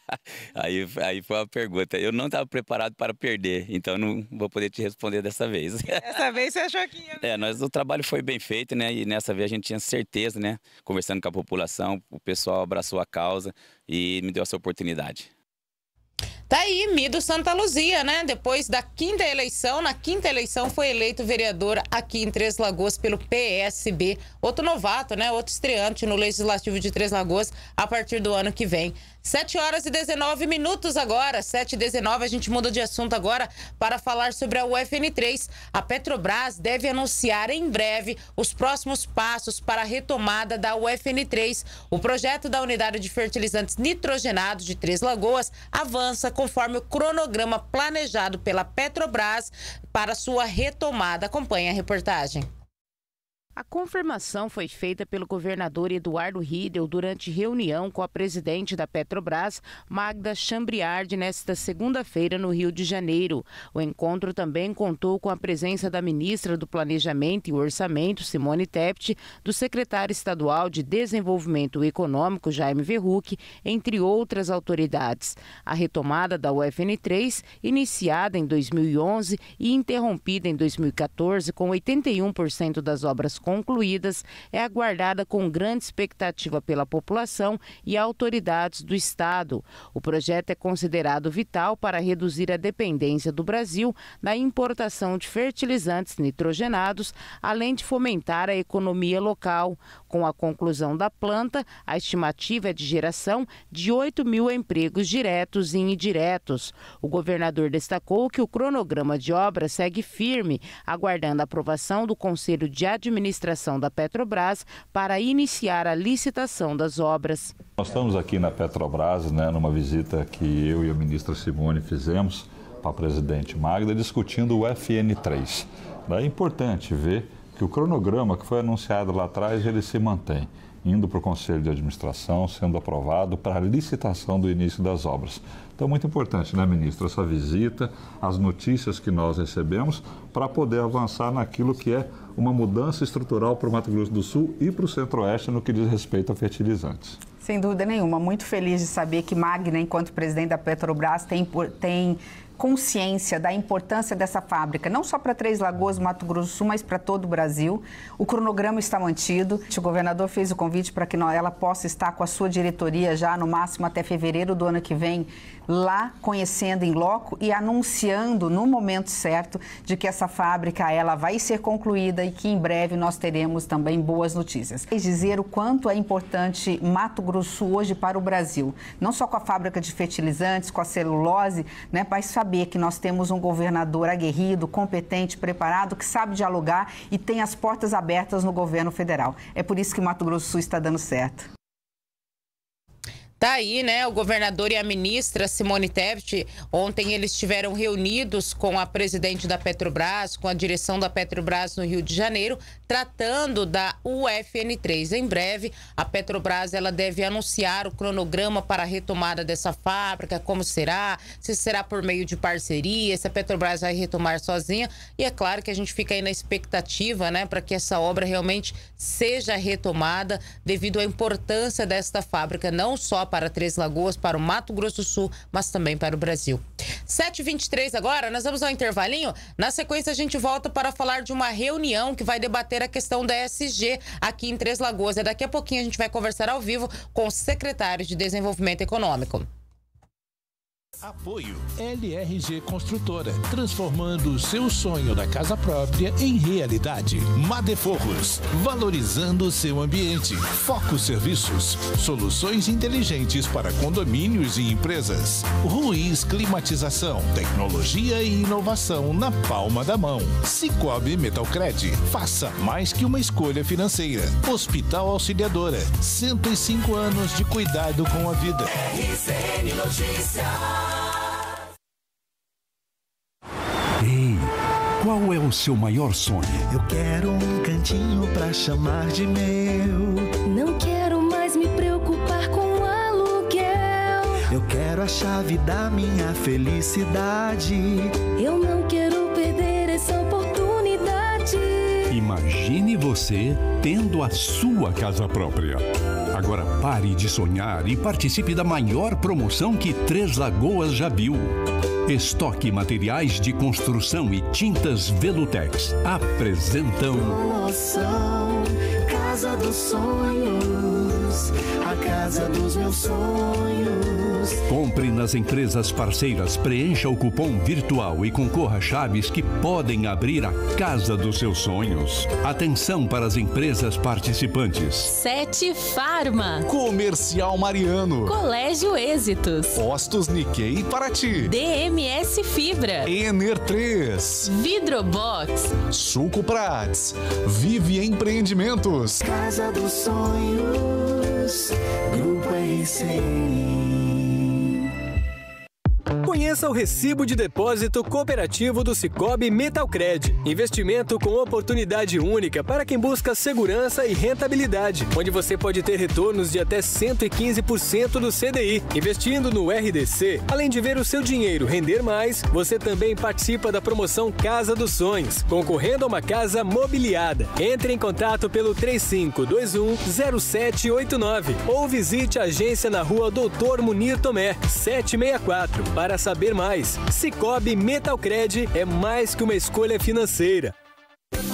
aí, aí foi uma pergunta. Eu não estava preparado para perder, então não vou poder te responder dessa vez. Dessa vez você achou que ia? É, nós, o trabalho foi bem feito, né? E nessa vez a gente tinha certeza, né? Conversando com a população, o pessoal abraçou a causa e me deu essa oportunidade. Tá aí, Mi do Santa Luzia, né? Depois da quinta eleição, na quinta eleição foi eleito vereador aqui em Três Lagoas pelo P S B. Outro novato, né? Outro estreante no Legislativo de Três Lagoas a partir do ano que vem. sete horas e dezenove minutos agora, sete e dezenove, a gente muda de assunto agora para falar sobre a U F N três. A Petrobras deve anunciar em breve os próximos passos para a retomada da U F N três. O projeto da unidade de fertilizantes nitrogenados de Três Lagoas avança conforme o cronograma planejado pela Petrobras para sua retomada. Acompanhe a reportagem. A confirmação foi feita pelo governador Eduardo Riedel durante reunião com a presidente da Petrobras, Magda Chambriard, nesta segunda-feira no Rio de Janeiro. O encontro também contou com a presença da ministra do Planejamento e Orçamento, Simone Tebet, do secretário estadual de Desenvolvimento Econômico, Jaime Verruc, entre outras autoridades. A retomada da U F N três, iniciada em dois mil e onze e interrompida em dois mil e quatorze, com oitenta e um por cento das obras concluídas é aguardada com grande expectativa pela população e autoridades do Estado. O projeto é considerado vital para reduzir a dependência do Brasil da importação de fertilizantes nitrogenados, além de fomentar a economia local. Com a conclusão da planta, a estimativa é de geração de oito mil empregos diretos e indiretos. O governador destacou que o cronograma de obras segue firme, aguardando a aprovação do Conselho de Administração da Petrobras para iniciar a licitação das obras. Nós estamos aqui na Petrobras, né, numa visita que eu e a ministra Simone fizemos para a presidente Magda, discutindo o F N três. É importante ver que o cronograma que foi anunciado lá atrás, ele se mantém, indo para o Conselho de Administração, sendo aprovado para a licitação do início das obras. Então, muito importante, né, ministra, essa visita, as notícias que nós recebemos, para poder avançar naquilo que é uma mudança estrutural para o Mato Grosso do Sul e para o Centro-Oeste no que diz respeito a fertilizantes. Sem dúvida nenhuma, muito feliz de saber que Magda, enquanto presidente da Petrobras, tem, tem consciência da importância dessa fábrica, não só para Três Lagoas, Mato Grosso do Sul, mas para todo o Brasil. O cronograma está mantido. O governador fez o convite para que ela possa estar com a sua diretoria já no máximo até fevereiro do ano que vem, lá conhecendo em loco e anunciando no momento certo de que essa fábrica ela vai ser concluída e que em breve nós teremos também boas notícias. Quer dizer o quanto é importante Mato Grosso do Sul hoje para o Brasil, não só com a fábrica de fertilizantes, com a celulose, né, mas saber que nós temos um governador aguerrido, competente, preparado, que sabe dialogar e tem as portas abertas no governo federal. É por isso que Mato Grosso do Sul está dando certo. Tá aí, né? O governador e a ministra Simone Tebet, ontem eles estiveram reunidos com a presidente da Petrobras, com a direção da Petrobras no Rio de Janeiro, tratando da U F N três. Em breve, a Petrobras ela deve anunciar o cronograma para a retomada dessa fábrica, como será, se será por meio de parceria, se a Petrobras vai retomar sozinha. E é claro que a gente fica aí na expectativa, né, para que essa obra realmente seja retomada devido à importância desta fábrica, não só para Três Lagoas, para o Mato Grosso do Sul, mas também para o Brasil. sete e vinte e três agora, nós vamos ao intervalinho. Na sequência, a gente volta para falar de uma reunião que vai debater a questão da E S G aqui em Três Lagoas. E daqui a pouquinho a gente vai conversar ao vivo com o secretário de Desenvolvimento Econômico. Apoio L R G Construtora, transformando o seu sonho da casa própria em realidade. Madeforros, valorizando o seu ambiente. Foco Serviços, soluções inteligentes para condomínios e empresas. Ruiz Climatização, tecnologia e inovação na palma da mão. Cicobi Metalcred, faça mais que uma escolha financeira. Hospital Auxiliadora, cento e cinco anos de cuidado com a vida. R C N Notícias. Ei, qual é o seu maior sonho? Eu quero um cantinho pra chamar de meu. Não quero mais me preocupar com aluguel. Eu quero a chave da minha felicidade. Eu não quero perder essa oportunidade. Imagine você tendo a sua casa própria. Agora pare de sonhar e participe da maior promoção que Três Lagoas já viu. Estoque Materiais de Construção e Tintas Velutex apresentam Promoção Casa dos Sonhos, a casa dos meus sonhos. Compre nas empresas parceiras, preencha o cupom virtual e concorra a chaves que podem abrir a casa dos seus sonhos. Atenção para as empresas participantes: Sete Farma, Comercial Mariano, Colégio Êxitos, Postos Nikkei Paraty, D M S Fibra, Ener três, Vidrobox, Suco Prats, Vive Empreendimentos, Casa dos Sonhos, Grupo R C N. Conheça o Recibo de Depósito Cooperativo do Cicobi Metalcred. Investimento com oportunidade única para quem busca segurança e rentabilidade, onde você pode ter retornos de até cento e quinze por cento do C D I. Investindo no R D C, além de ver o seu dinheiro render mais, você também participa da promoção Casa dos Sonhos, concorrendo a uma casa mobiliada. Entre em contato pelo três cinco dois um zero sete oito nove ou visite a agência na rua Doutor Munir Tomé, setecentos e sessenta e quatro. Para saber mais, Cicobi Metalcred é mais que uma escolha financeira.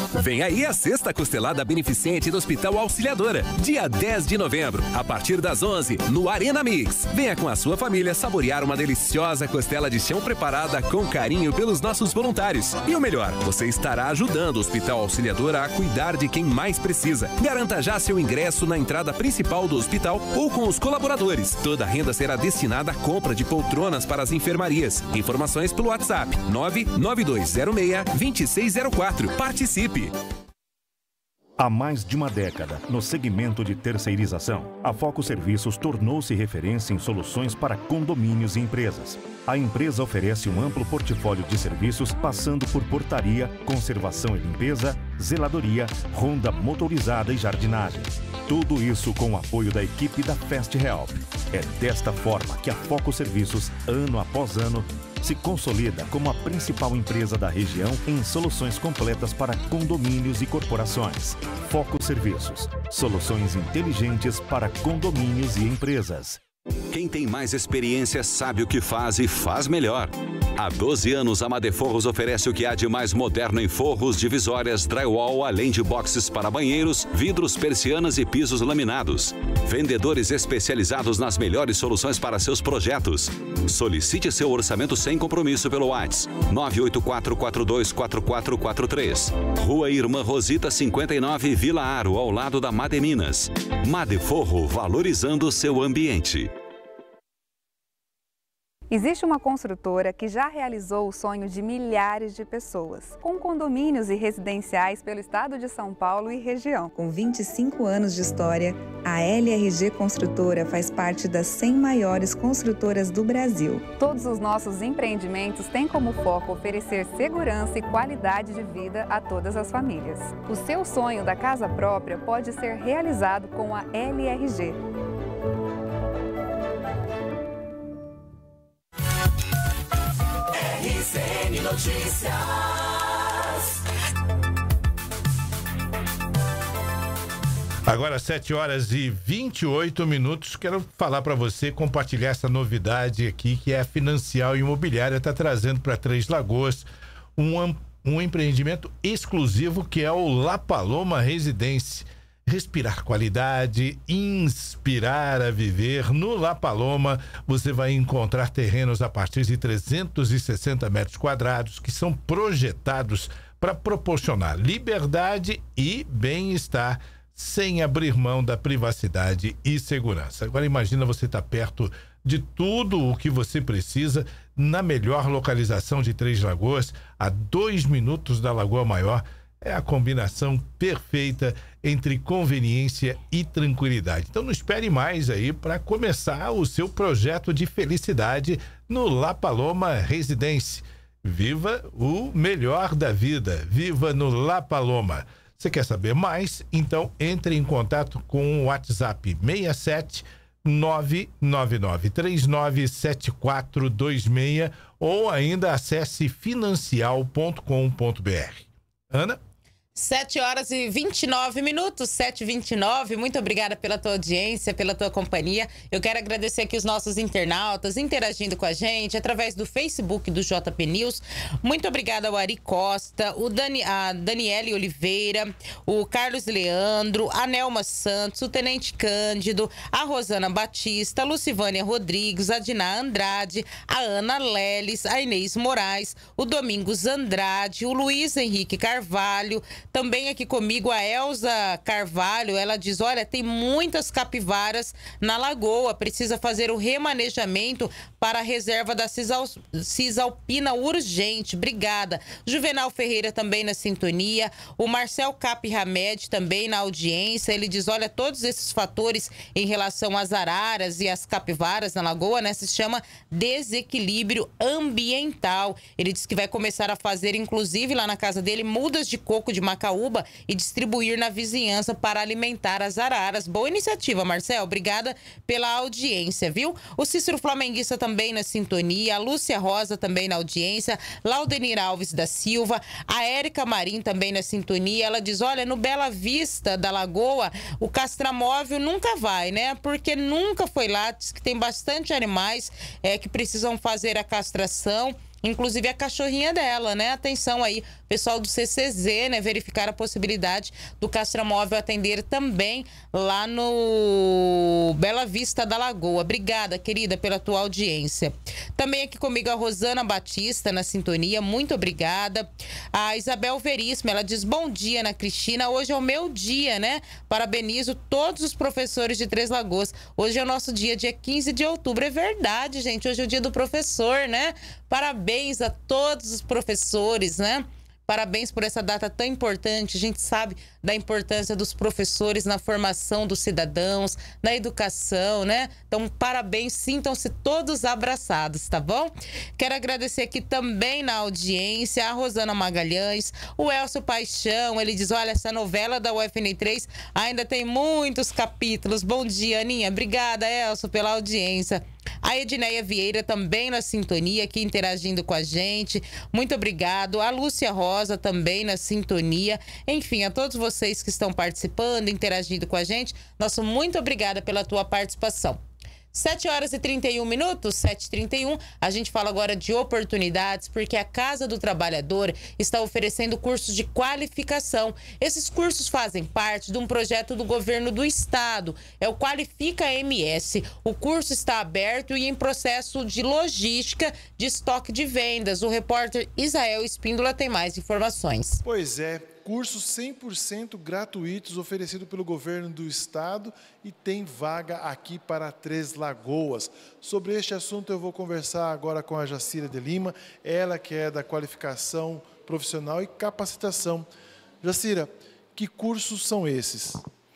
Vem aí a sexta costelada beneficente do Hospital Auxiliadora, dia dez de novembro, a partir das onze, no Arena Mix. Venha com a sua família saborear uma deliciosa costela de chão preparada com carinho pelos nossos voluntários. E o melhor, você estará ajudando o Hospital Auxiliadora a cuidar de quem mais precisa. Garanta já seu ingresso na entrada principal do hospital ou com os colaboradores. Toda a renda será destinada à compra de poltronas para as enfermarias. Informações pelo WhatsApp nove nove dois zero seis, dois seis zero quatro. Participe! Há mais de uma década, no segmento de terceirização, a Foco Serviços tornou-se referência em soluções para condomínios e empresas. A empresa oferece um amplo portfólio de serviços, passando por portaria, conservação e limpeza, zeladoria, ronda motorizada e jardinagem. Tudo isso com o apoio da equipe da Fast Help. É desta forma que a Foco Serviços, ano após ano, se consolida como a principal empresa da região em soluções completas para condomínios e corporações. Foco Serviços, soluções inteligentes para condomínios e empresas. Quem tem mais experiência sabe o que faz e faz melhor. Há doze anos, a Madeforros oferece o que há de mais moderno em forros, divisórias, drywall, além de boxes para banheiros, vidros, persianas e pisos laminados. Vendedores especializados nas melhores soluções para seus projetos. Solicite seu orçamento sem compromisso pelo WhatsApp nove oito quatro, quatro dois quatro quatro quatro três. Rua Irmã Rosita cinquenta e nove, Vila Aro, ao lado da Made Minas. Madeforro, valorizando seu ambiente. Existe uma construtora que já realizou o sonho de milhares de pessoas, com condomínios e residenciais pelo estado de São Paulo e região. Com vinte e cinco anos de história, a L R G Construtora faz parte das cem maiores construtoras do Brasil. Todos os nossos empreendimentos têm como foco oferecer segurança e qualidade de vida a todas as famílias. O seu sonho da casa própria pode ser realizado com a L R G. R C N Notícias. Agora, sete horas e vinte e oito minutos. Quero falar para você, compartilhar essa novidade aqui, que é a Financial Imobiliária está trazendo para Três Lagoas um, um empreendimento exclusivo que é o La Paloma Residência. Respirar qualidade, inspirar a viver. No La Paloma, você vai encontrar terrenos a partir de trezentos e sessenta metros quadrados que são projetados para proporcionar liberdade e bem-estar sem abrir mão da privacidade e segurança. Agora imagina você estar perto de tudo o que você precisa na melhor localização de Três Lagoas, a dois minutos da Lagoa Maior. É a combinação perfeita entre conveniência e tranquilidade. Então não espere mais aí para começar o seu projeto de felicidade no La Paloma Residência. Viva o melhor da vida. Viva no La Paloma. Você quer saber mais? Então entre em contato com o WhatsApp seis sete nove nove nove três nove sete quatro dois seis ou ainda acesse financial ponto com ponto br. Ana? sete horas e vinte e nove minutos, sete e vinte e nove. Muito obrigada pela tua audiência, pela tua companhia. Eu quero agradecer aqui os nossos internautas interagindo com a gente através do Facebook do J P News. Muito obrigada ao Ari Costa, o Dani, a Daniele Oliveira, o Carlos Leandro, a Nelma Santos, o Tenente Cândido, a Rosana Batista, a Lucivânia Rodrigues, a Diná Andrade, a Ana Leles, a Inês Moraes, o Domingos Andrade, o Luiz Henrique Carvalho. Também aqui comigo a Elza Carvalho, ela diz, olha, tem muitas capivaras na lagoa, precisa fazer o remanejamento para a reserva da Cisal, Cisalpina urgente, obrigada. Juvenal Ferreira também na sintonia, o Marcel Cap Hamed também na audiência, ele diz, olha, todos esses fatores em relação às araras e às capivaras na lagoa, né, se chama desequilíbrio ambiental. Ele diz que vai começar a fazer, inclusive lá na casa dele, mudas de coco de macaúba e distribuir na vizinhança para alimentar as araras. Boa iniciativa, Marcel. Obrigada pela audiência, viu? O Cícero Flamenguista também na sintonia, a Lúcia Rosa também na audiência, Laudenir Alves da Silva, a Érica Marim também na sintonia. Ela diz, olha, no Bela Vista da Lagoa, o castramóvel nunca vai, né? Porque nunca foi lá, diz que tem bastante animais é, que precisam fazer a castração inclusive a cachorrinha dela, né? Atenção aí, pessoal do C C Z, né? Verificar a possibilidade do Castramóvel atender também lá no Bela Vista da Lagoa. Obrigada, querida, pela tua audiência. Também aqui comigo a Rosana Batista na sintonia, muito obrigada. A Isabel Veríssimo, ela diz bom dia, Ana Cristina, hoje é o meu dia, né? Parabenizo todos os professores de Três Lagoas. Hoje é o nosso dia, dia quinze de outubro. É verdade, gente, hoje é o dia do professor, né? Parabéns a todos os professores, né? Parabéns por essa data tão importante. A gente sabe da importância dos professores na formação dos cidadãos, na educação, né? Então, parabéns, sintam-se todos abraçados, tá bom? Quero agradecer aqui também na audiência a Rosana Magalhães, o Elcio Paixão, ele diz, olha, essa novela da U F N três ainda tem muitos capítulos. Bom dia, Aninha. Obrigada, Elcio, pela audiência. A Edneia Vieira também na sintonia, aqui interagindo com a gente. Muito obrigado. A Lúcia Rosa também na sintonia. Enfim, a todos vocês que estão participando, interagindo com a gente, nosso muito obrigada pela tua participação. sete horas e trinta e um minutos, sete e trinta e um. A gente fala agora de oportunidades, porque a Casa do Trabalhador está oferecendo cursos de qualificação. Esses cursos fazem parte de um projeto do governo do estado. É o Qualifica M S. O curso está aberto e em processo de logística de estoque de vendas. O repórter Isael Espíndola tem mais informações. Pois é. Cursos cem por cento gratuitos oferecido pelo governo do estado e tem vaga aqui para Três Lagoas. Sobre este assunto eu vou conversar agora com a Jacira de Lima, ela que é da qualificação profissional e capacitação. Jacira, que cursos são esses?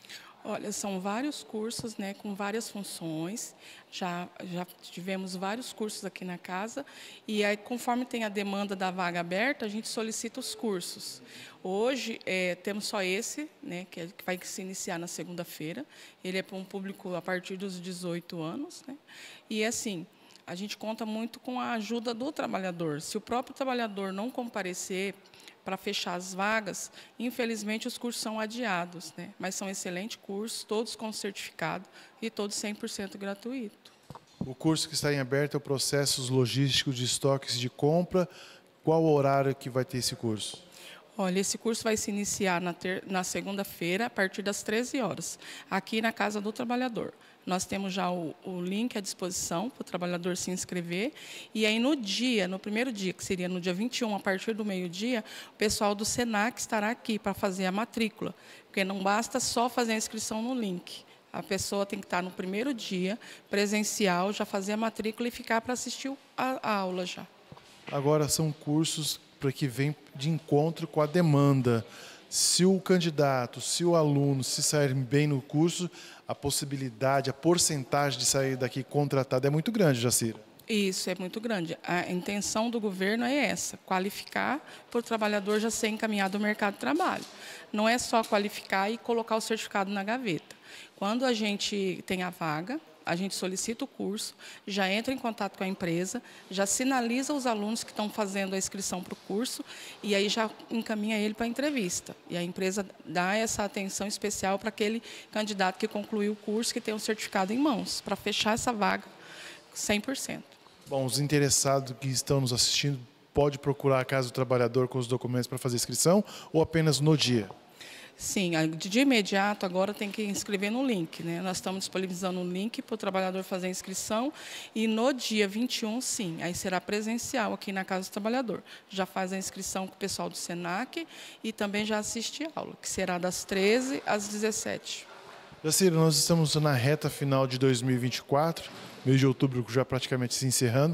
Olha, são vários cursos, né, com várias funções. Já, já tivemos vários cursos aqui na casa e aí, conforme tem a demanda da vaga aberta, a gente solicita os cursos. Hoje, é, temos só esse, né, que, é, que vai se iniciar na segunda-feira. Ele é para um público a partir dos dezoito anos. Né? E, assim, a gente conta muito com a ajuda do trabalhador. Se o próprio trabalhador não comparecer para fechar as vagas, infelizmente os cursos são adiados, né? Mas são excelentes cursos, todos com certificado e todos cem por cento gratuito. O curso que está em aberto é o Processos Logísticos de Estoques de Compra. Qual o horário que vai ter esse curso? Olha, esse curso vai se iniciar na, na segunda-feira, a partir das treze horas, aqui na Casa do Trabalhador. Nós temos já o, o link à disposição para o trabalhador se inscrever. E aí, no dia, no primeiro dia, que seria no dia vinte e um, a partir do meio-dia, o pessoal do Senac estará aqui para fazer a matrícula. Porque não basta só fazer a inscrição no link. A pessoa tem que estar no primeiro dia, presencial, já fazer a matrícula e ficar para assistir a, a aula já. Agora, são cursos para que vem de encontro com a demanda. Se o candidato, se o aluno se sair bem no curso, a possibilidade, a porcentagem de sair daqui contratado é muito grande, Jacira. Isso, é muito grande. A intenção do governo é essa, qualificar para o trabalhador já ser encaminhado ao mercado de trabalho. Não é só qualificar e colocar o certificado na gaveta. Quando a gente tem a vaga, a gente solicita o curso, já entra em contato com a empresa, já sinaliza os alunos que estão fazendo a inscrição para o curso e aí já encaminha ele para a entrevista. E a empresa dá essa atenção especial para aquele candidato que concluiu o curso, que tem um certificado em mãos, para fechar essa vaga cem por cento. Bom, os interessados que estão nos assistindo, pode procurar a Casa do Trabalhador com os documentos para fazer inscrição ou apenas no dia? Sim, de imediato agora tem que inscrever no link, né? Nós estamos disponibilizando um link para o trabalhador fazer a inscrição e no dia vinte e um, sim, aí será presencial aqui na Casa do Trabalhador. Já faz a inscrição com o pessoal do Senac e também já assiste a aula, que será das treze às dezessete. Jacira, nós estamos na reta final de dois mil e vinte e quatro, mês de outubro já praticamente se encerrando.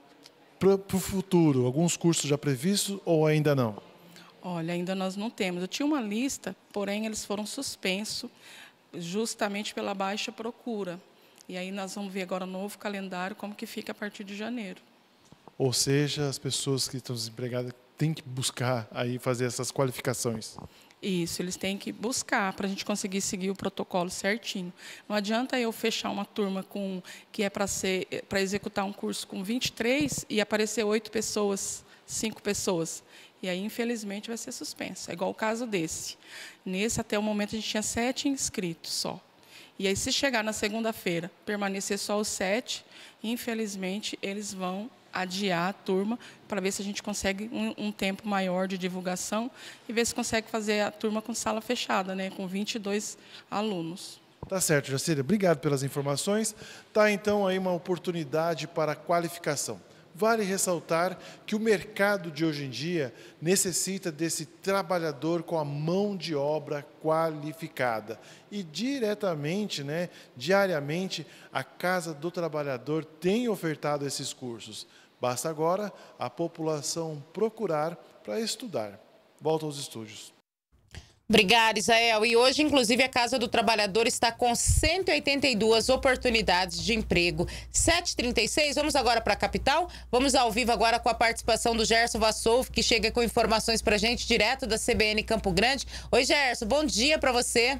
Para o futuro, alguns cursos já previstos ou ainda não? Olha, ainda nós não temos. Eu tinha uma lista, porém eles foram suspensos justamente pela baixa procura. E aí nós vamos ver agora o novo calendário, como que fica a partir de janeiro. Ou seja, as pessoas que estão desempregadas têm que buscar aí fazer essas qualificações. Isso, eles têm que buscar para a gente conseguir seguir o protocolo certinho. Não adianta eu fechar uma turma com, que é para ser para executar um curso com vinte e três e aparecer oito pessoas, cinco pessoas. E aí, infelizmente, vai ser suspenso. É igual o caso desse. Nesse, até o momento, a gente tinha sete inscritos só. E aí, se chegar na segunda-feira, permanecer só os sete, infelizmente, eles vão adiar a turma para ver se a gente consegue um, um tempo maior de divulgação e ver se consegue fazer a turma com sala fechada, né, com vinte e dois alunos. Tá certo, Jacília. Obrigado pelas informações. Tá, então, aí uma oportunidade para qualificação. Vale ressaltar que o mercado de hoje em dia necessita desse trabalhador com a mão de obra qualificada. E diretamente, né, diariamente, a Casa do Trabalhador tem ofertado esses cursos. Basta agora a população procurar para estudar. Volta aos estúdios. Obrigada, Isael. E hoje, inclusive, a Casa do Trabalhador está com cento e oitenta e duas oportunidades de emprego. sete e trinta e seis, vamos agora para a capital. Vamos ao vivo agora com a participação do Gerson Vassouf, que chega com informações para a gente direto da C B N Campo Grande. Oi, Gerson, bom dia para você.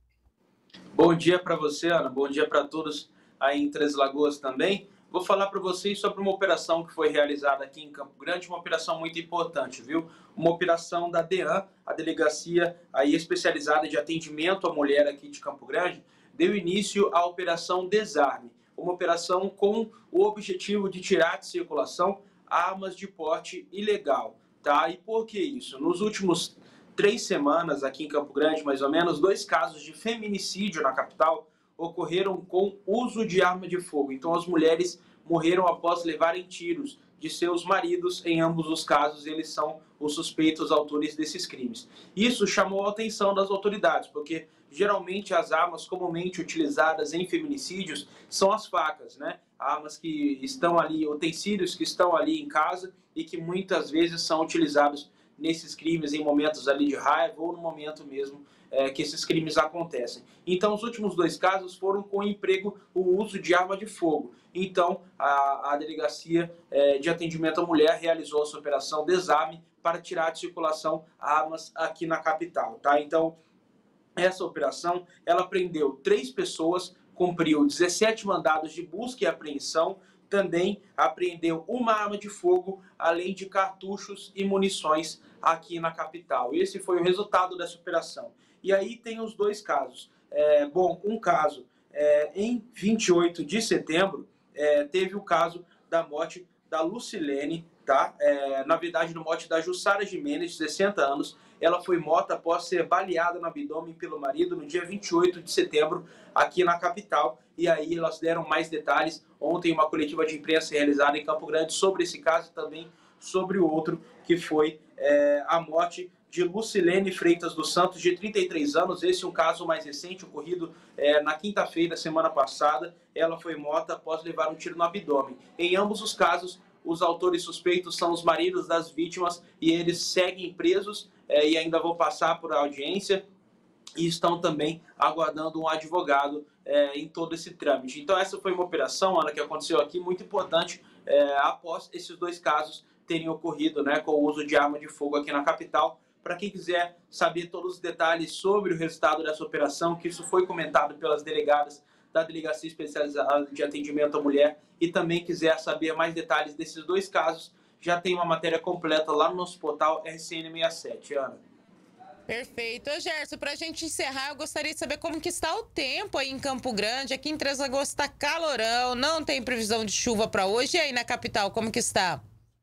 Bom dia para você, Ana. Bom dia para todos aí em Três Lagoas também. Vou falar para vocês sobre uma operação que foi realizada aqui em Campo Grande, uma operação muito importante, viu? Uma operação da DEAN, a Delegacia aí especializada de atendimento à mulher aqui de Campo Grande, deu início à Operação Desarme, uma operação com o objetivo de tirar de circulação armas de porte ilegal, tá? E por que isso? Nos últimos três semanas aqui em Campo Grande, mais ou menos, dois casos de feminicídio na capital ocorreram com uso de arma de fogo. Então as mulheres morreram após levarem tiros de seus maridos. Em ambos os casos, eles são os suspeitos autores desses crimes. Isso chamou a atenção das autoridades, porque geralmente as armas comumente utilizadas em feminicídios são as facas, né? Armas que estão ali, utensílios que estão ali em casa e que muitas vezes são utilizados nesses crimes em momentos ali de raiva ou no momento mesmo é, que esses crimes acontecem. Então, os últimos dois casos foram com emprego o uso de arma de fogo. Então, a, a Delegacia é, de Atendimento à Mulher realizou essa operação Desarme para tirar de circulação armas aqui na capital, tá? Então, essa operação, ela prendeu três pessoas, cumpriu dezessete mandados de busca e apreensão, também apreendeu uma arma de fogo, além de cartuchos e munições aqui na capital. Esse foi o resultado dessa operação. E aí tem os dois casos. É, bom, um caso, é, em vinte e oito de setembro, é, teve o caso da morte da Lucilene, tá? É, na verdade, no morte da Jussara Jimenez, de sessenta anos. Ela foi morta após ser baleada no abdômen pelo marido no dia vinte e oito de setembro, aqui na capital. E aí elas deram mais detalhes ontem, uma coletiva de imprensa realizada em Campo Grande sobre esse caso e também sobre o outro, que foi é, a morte de Lucilene Freitas dos Santos, de trinta e três anos. Esse é um caso mais recente, ocorrido é, na quinta-feira, semana passada. Ela foi morta após levar um tiro no abdômen. Em ambos os casos, os autores suspeitos são os maridos das vítimas e eles seguem presos é, e ainda vão passar por audiência e estão também aguardando um advogado é, em todo esse trâmite. Então essa foi uma operação, Ana, que aconteceu aqui, muito importante, é, após esses dois casos terem ocorrido, né, com o uso de arma de fogo aqui na capital. Para quem quiser saber todos os detalhes sobre o resultado dessa operação, que isso foi comentado pelas delegadas da Delegacia Especializada de Atendimento à Mulher, e também quiser saber mais detalhes desses dois casos, já tem uma matéria completa lá no nosso portal R C N sessenta e sete, Ana. Perfeito. Ô, Gerson, para a gente encerrar, eu gostaria de saber como que está o tempo aí em Campo Grande. Aqui em Três Lagoas está calorão, não tem previsão de chuva para hoje. E aí na capital, como que está?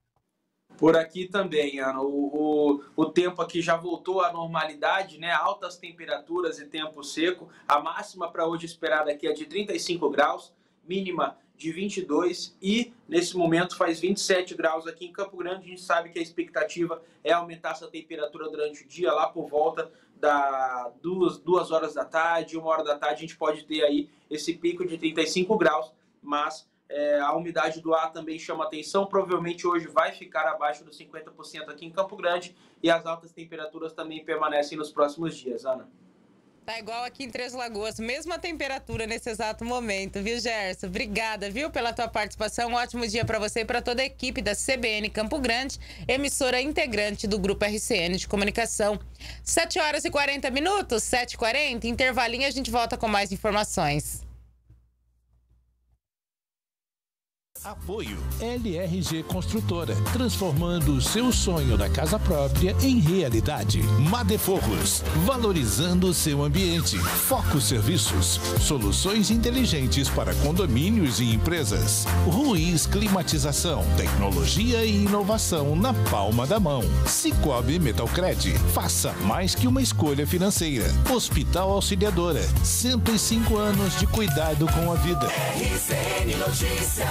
Por aqui também, Ana, o, o, o tempo aqui já voltou à normalidade, né? Altas temperaturas e tempo seco. A máxima para hoje esperada aqui é de trinta e cinco graus, mínima de vinte e dois, e nesse momento faz vinte e sete graus aqui em Campo Grande. A gente sabe que a expectativa é aumentar essa temperatura durante o dia, lá por volta das duas, duas horas da tarde, uma hora da tarde, a gente pode ter aí esse pico de trinta e cinco graus, mas É, a umidade do ar também chama atenção. Provavelmente hoje vai ficar abaixo dos cinquenta por cento aqui em Campo Grande e as altas temperaturas também permanecem nos próximos dias, Ana. Tá igual aqui em Três Lagoas, mesma temperatura nesse exato momento, viu, Gerson? Obrigada, viu, pela tua participação. Um ótimo dia para você e para toda a equipe da C B N Campo Grande, emissora integrante do Grupo R C N de Comunicação. sete horas e quarenta minutos, sete e quarenta, intervalinho, a gente volta com mais informações. Apoio L R G Construtora, transformando o seu sonho da casa própria em realidade. Madeforros, valorizando o seu ambiente. Foco Serviços, soluções inteligentes para condomínios e empresas. Ruiz Climatização, tecnologia e inovação na palma da mão. Cicobi Metalcred, faça mais que uma escolha financeira. Hospital Auxiliadora, cento e cinco anos de cuidado com a vida. R C N Notícias.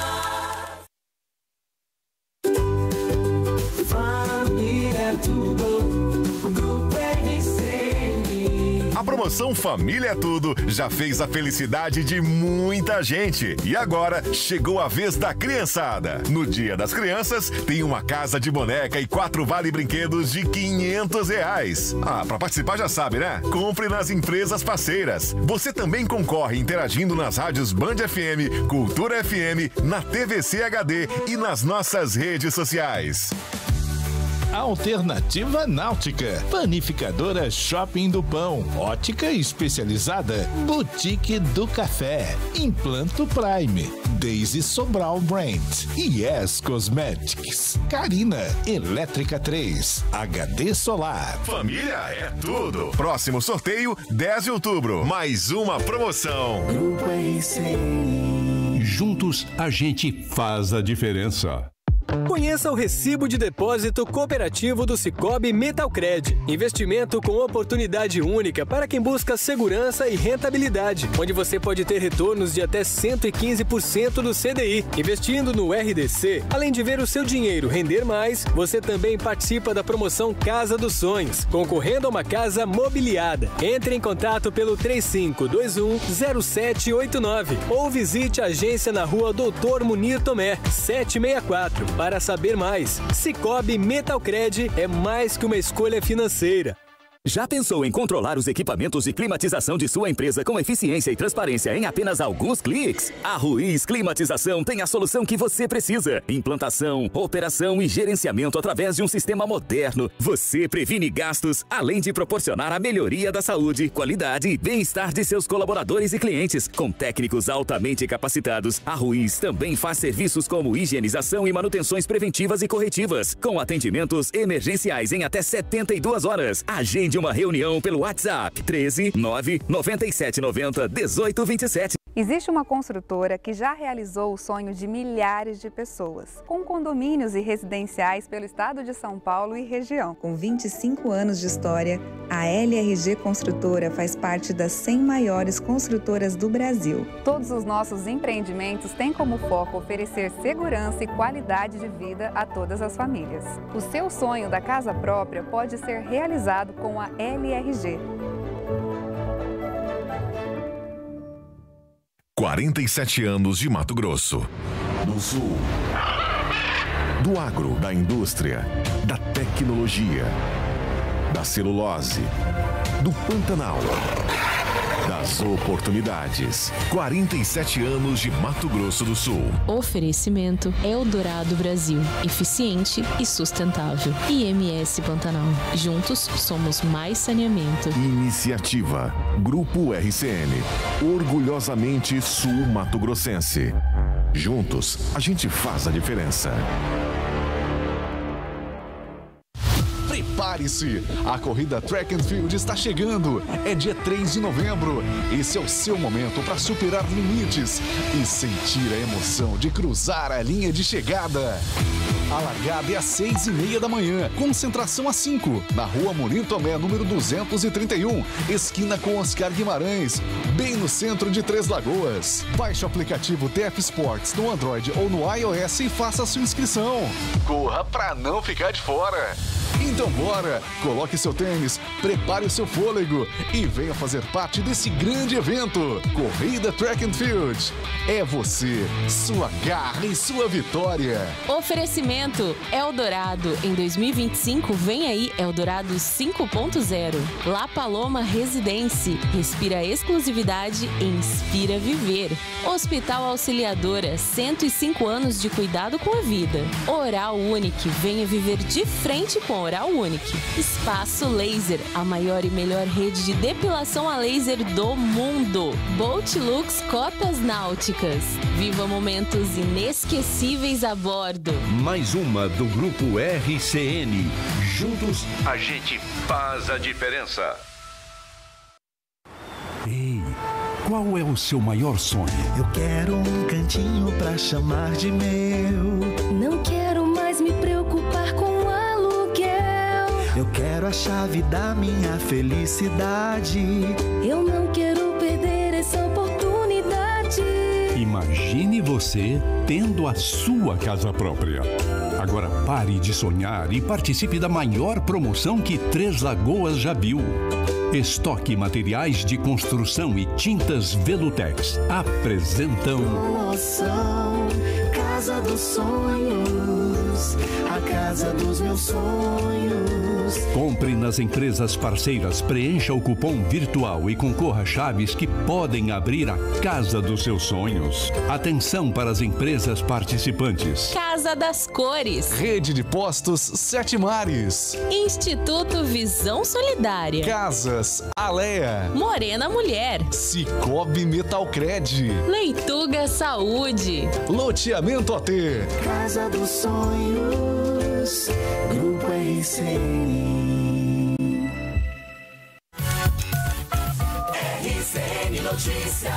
Família Tudo, Grupo R C N. A promoção Família é Tudo já fez a felicidade de muita gente. E agora chegou a vez da criançada. No Dia das Crianças, tem uma casa de boneca e quatro vale brinquedos de quinhentos reais. Ah, pra participar já sabe, né? Compre nas empresas parceiras. Você também concorre interagindo nas rádios Band F M, Cultura F M, na T V C H D e nas nossas redes sociais. Alternativa Náutica, Panificadora Shopping do Pão, Ótica Especializada, Boutique do Café, Implanto Prime, Daisy Sobral Brand, Yes Cosmetics, Carina, Elétrica três, H D Solar. Família é tudo. Próximo sorteio, dez de outubro. Mais uma promoção. Grupo R C N. Juntos a gente faz a diferença. Conheça o Recibo de Depósito Cooperativo do Cicobi Metalcred. Investimento com oportunidade única para quem busca segurança e rentabilidade, onde você pode ter retornos de até cento e quinze por cento do C D I. Investindo no R D C, além de ver o seu dinheiro render mais, você também participa da promoção Casa dos Sonhos, concorrendo a uma casa mobiliada. Entre em contato pelo três cinco dois um zero sete oito nove ou visite a agência na rua Doutor Munir Tomé, setecentos e sessenta e quatro. Para saber mais, Cicobi Metalcred é mais que uma escolha financeira. Já pensou em controlar os equipamentos de climatização de sua empresa com eficiência e transparência em apenas alguns cliques? A Ruiz Climatização tem a solução que você precisa. Implantação, operação e gerenciamento através de um sistema moderno. Você previne gastos, além de proporcionar a melhoria da saúde, qualidade e bem-estar de seus colaboradores e clientes. Com técnicos altamente capacitados, a Ruiz também faz serviços como higienização e manutenções preventivas e corretivas, com atendimentos emergenciais em até setenta e duas horas. Agende de uma reunião pelo WhatsApp treze nove noventa e sete noventa dezoito vinte e sete. Existe uma construtora que já realizou o sonho de milhares de pessoas, com condomínios e residenciais pelo estado de São Paulo e região. Com vinte e cinco anos de história, a L R G Construtora faz parte das cem maiores construtoras do Brasil. Todos os nossos empreendimentos têm como foco oferecer segurança e qualidade de vida a todas as famílias. O seu sonho da casa própria pode ser realizado com a L R G. quarenta e sete anos de Mato Grosso. Do Sul. Do agro, da indústria, da tecnologia, da celulose, do Pantanal, das oportunidades. quarenta e sete anos de Mato Grosso do Sul. Oferecimento Eldorado Brasil. Eficiente e sustentável. I M S Pantanal. Juntos somos mais saneamento. Iniciativa. Grupo R C N. Orgulhosamente Sul Mato Grossense. Juntos, a gente faz a diferença. Prepare-se! A corrida Track and Field está chegando. É dia três de novembro. Esse é o seu momento para superar limites e sentir a emoção de cruzar a linha de chegada. A largada é às seis e meia da manhã. Concentração às cinco. Na rua Munir Tomé, número duzentos e trinta e um. Esquina com Oscar Guimarães. Bem no centro de Três Lagoas. Baixe o aplicativo T F Sports no Android ou no iOS e faça a sua inscrição. Corra para não ficar de fora. Então bora, coloque seu tênis, prepare o seu fôlego e venha fazer parte desse grande evento. Corrida Track and Field. É você, sua garra e sua vitória. Oferecimento Eldorado. Em dois mil e vinte e cinco, vem aí Eldorado cinco ponto zero. La Paloma Residência. Respira exclusividade e inspira viver. Hospital Auxiliadora. cento e cinco anos de cuidado com a vida. Oral Unique. Venha viver de frente com Oral da Unic. Espaço Laser, a maior e melhor rede de depilação a laser do mundo. Boat Lux Cotas Náuticas. Viva momentos inesquecíveis a bordo. Mais uma do Grupo R C N. Juntos, a gente faz a diferença. Ei, qual é o seu maior sonho? Eu quero um cantinho pra chamar de meu. Não quero mais me preocupar com aluguel. Eu quero a chave da minha felicidade. Eu não quero perder essa oportunidade. Imagine você tendo a sua casa própria. Agora pare de sonhar e participe da maior promoção que Três Lagoas já viu. Estoque Materiais de Construção e Tintas Velutex apresentam Promoção Casa dos Sonhos, a casa dos meus sonhos. Compre nas empresas parceiras, preencha o cupom virtual e concorra a chaves que podem abrir a casa dos seus sonhos. Atenção para as empresas participantes. Casa das Cores. Rede de Postos Sete Mares. Instituto Visão Solidária. Casas Alea. Morena Mulher. Cicobi Metalcred. Leituga Saúde. Loteamento A T. Casa dos Sonhos, Grupo R C N. R C N Notícias.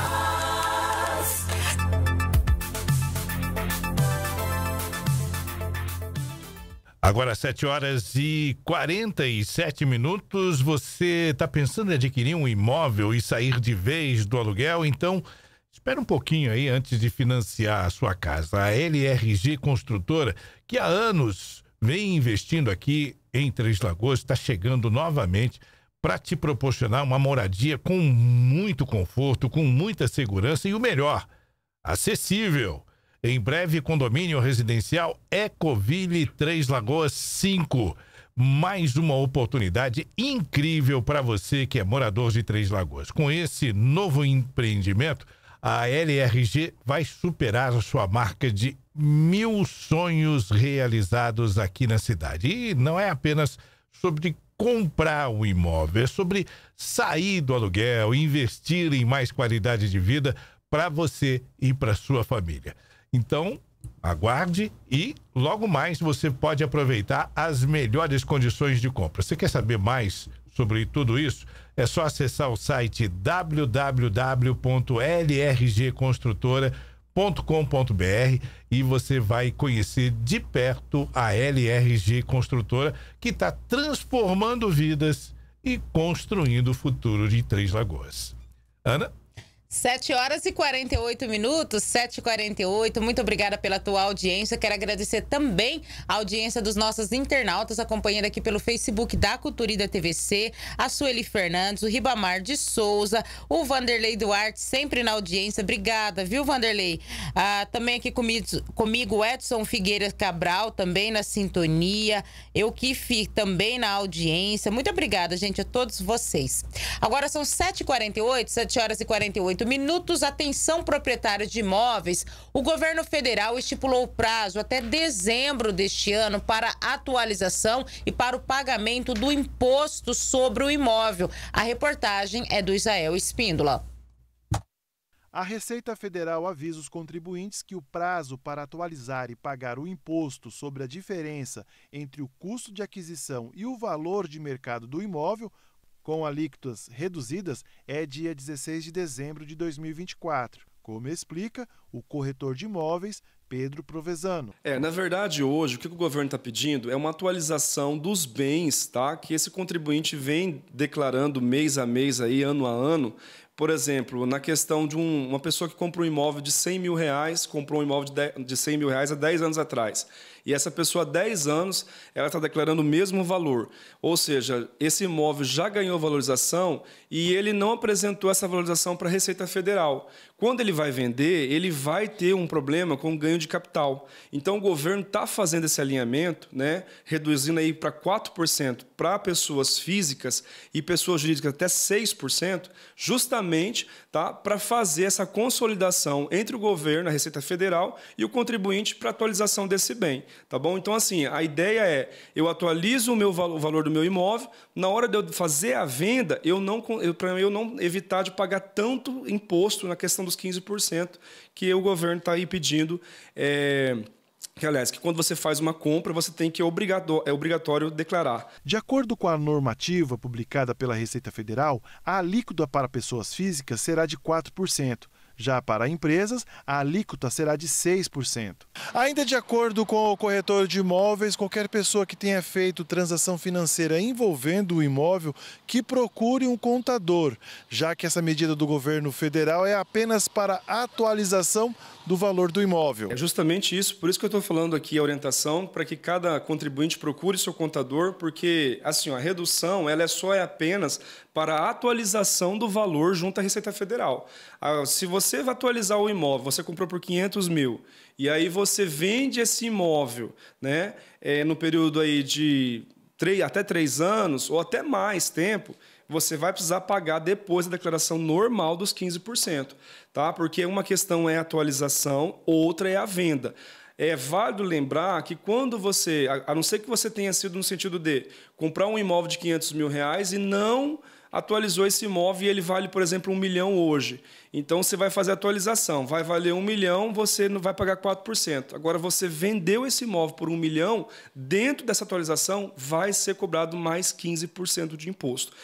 Agora, sete horas e quarenta e sete minutos. Você está pensando em adquirir um imóvel e sair de vez do aluguel? Então, espera um pouquinho aí antes de financiar a sua casa. A L R G Construtora, que há anos vem investindo aqui em Três Lagoas, está chegando novamente para te proporcionar uma moradia com muito conforto, com muita segurança e o melhor, acessível. Em breve, condomínio residencial Ecoville Três Lagoas cinco. Mais uma oportunidade incrível para você que é morador de Três Lagoas. Com esse novo empreendimento, a L R G vai superar a sua marca de mil sonhos realizados aqui na cidade. E não é apenas sobre comprar um imóvel, é sobre sair do aluguel, investir em mais qualidade de vida para você e para sua família. Então, aguarde e logo mais você pode aproveitar as melhores condições de compra. Você quer saber mais sobre tudo isso? É só acessar o site w w w ponto l r g construtora ponto com ponto b r e você vai conhecer de perto a L R G Construtora, que está transformando vidas e construindo o futuro de Três Lagoas. Ana? sete horas e quarenta e oito minutos, sete e quarenta e oito. Muito obrigada pela tua audiência. Quero agradecer também a audiência dos nossos internautas acompanhando aqui pelo Facebook da Cultura e da T V C, a Sueli Fernandes, o Ribamar de Souza, o Vanderlei Duarte, sempre na audiência. Obrigada, viu, Vanderlei? Ah, também aqui comigo, comigo Edson Figueira Cabral, também na sintonia. Eu que fico também na audiência. Muito obrigada, gente, a todos vocês. Agora são sete e quarenta e oito, sete horas e quarenta e oito minutos. Atenção, proprietários de imóveis. O governo federal estipulou o prazo até dezembro deste ano para atualização e para o pagamento do imposto sobre o imóvel. A reportagem é do Isael Espíndola. A Receita Federal avisa os contribuintes que o prazo para atualizar e pagar o imposto sobre a diferença entre o custo de aquisição e o valor de mercado do imóvel, com alíquotas reduzidas, é dia dezesseis de dezembro de dois mil e vinte e quatro, como explica o corretor de imóveis Pedro Provenzano. É, na verdade, hoje, o que o governo está pedindo é uma atualização dos bens, tá? Que esse contribuinte vem declarando mês a mês, aí, ano a ano. Por exemplo, na questão de um, uma pessoa que comprou um imóvel de cem mil reais, comprou um imóvel de, de cem mil reais há dez anos atrás. E essa pessoa, há dez anos, ela está declarando o mesmo valor. Ou seja, esse imóvel já ganhou valorização e ele não apresentou essa valorização para a Receita Federal. Quando ele vai vender, ele vai ter um problema com o ganho de capital. Então, o governo está fazendo esse alinhamento, né, reduzindo aí para quatro por cento para pessoas físicas e pessoas jurídicas até seis por cento, justamente rapidamente, tá? Para fazer essa consolidação entre o governo, a Receita Federal e o contribuinte para atualização desse bem, tá bom? Então, assim, a ideia é, eu atualizo o, meu, o valor do meu imóvel, na hora de eu fazer a venda, eu não, eu, para eu não evitar de pagar tanto imposto na questão dos quinze por cento que o governo está aí pedindo, é, que, aliás, que quando você faz uma compra, você tem que é obrigatório, é obrigatório declarar. De acordo com a normativa publicada pela Receita Federal, a alíquota para pessoas físicas será de quatro por cento. Já para empresas, a alíquota será de seis por cento. Ainda de acordo com o corretor de imóveis, qualquer pessoa que tenha feito transação financeira envolvendo o imóvel, que procure um contador, já que essa medida do governo federal é apenas para atualização do valor do imóvel. É justamente isso, por isso que eu estou falando aqui a orientação, para que cada contribuinte procure seu contador, porque assim, ó, a redução ela é só é apenas para a atualização do valor junto à Receita Federal. Ah, se você vai atualizar o imóvel, você comprou por quinhentos mil, e aí você vende esse imóvel, né, é, no período aí de três, até três anos, ou até mais tempo, você vai precisar pagar depois a declaração normal dos quinze por cento, tá? Porque uma questão é a atualização, outra é a venda. É válido lembrar que quando você, a não ser que você tenha sido no sentido de comprar um imóvel de quinhentos mil reais e não atualizou esse imóvel e ele vale, por exemplo, um milhão hoje. Então, você vai fazer a atualização, vai valer um milhão, você não vai pagar quatro por cento. Agora, você vendeu esse imóvel por um milhão, dentro dessa atualização vai ser cobrado mais quinze por cento de imposto.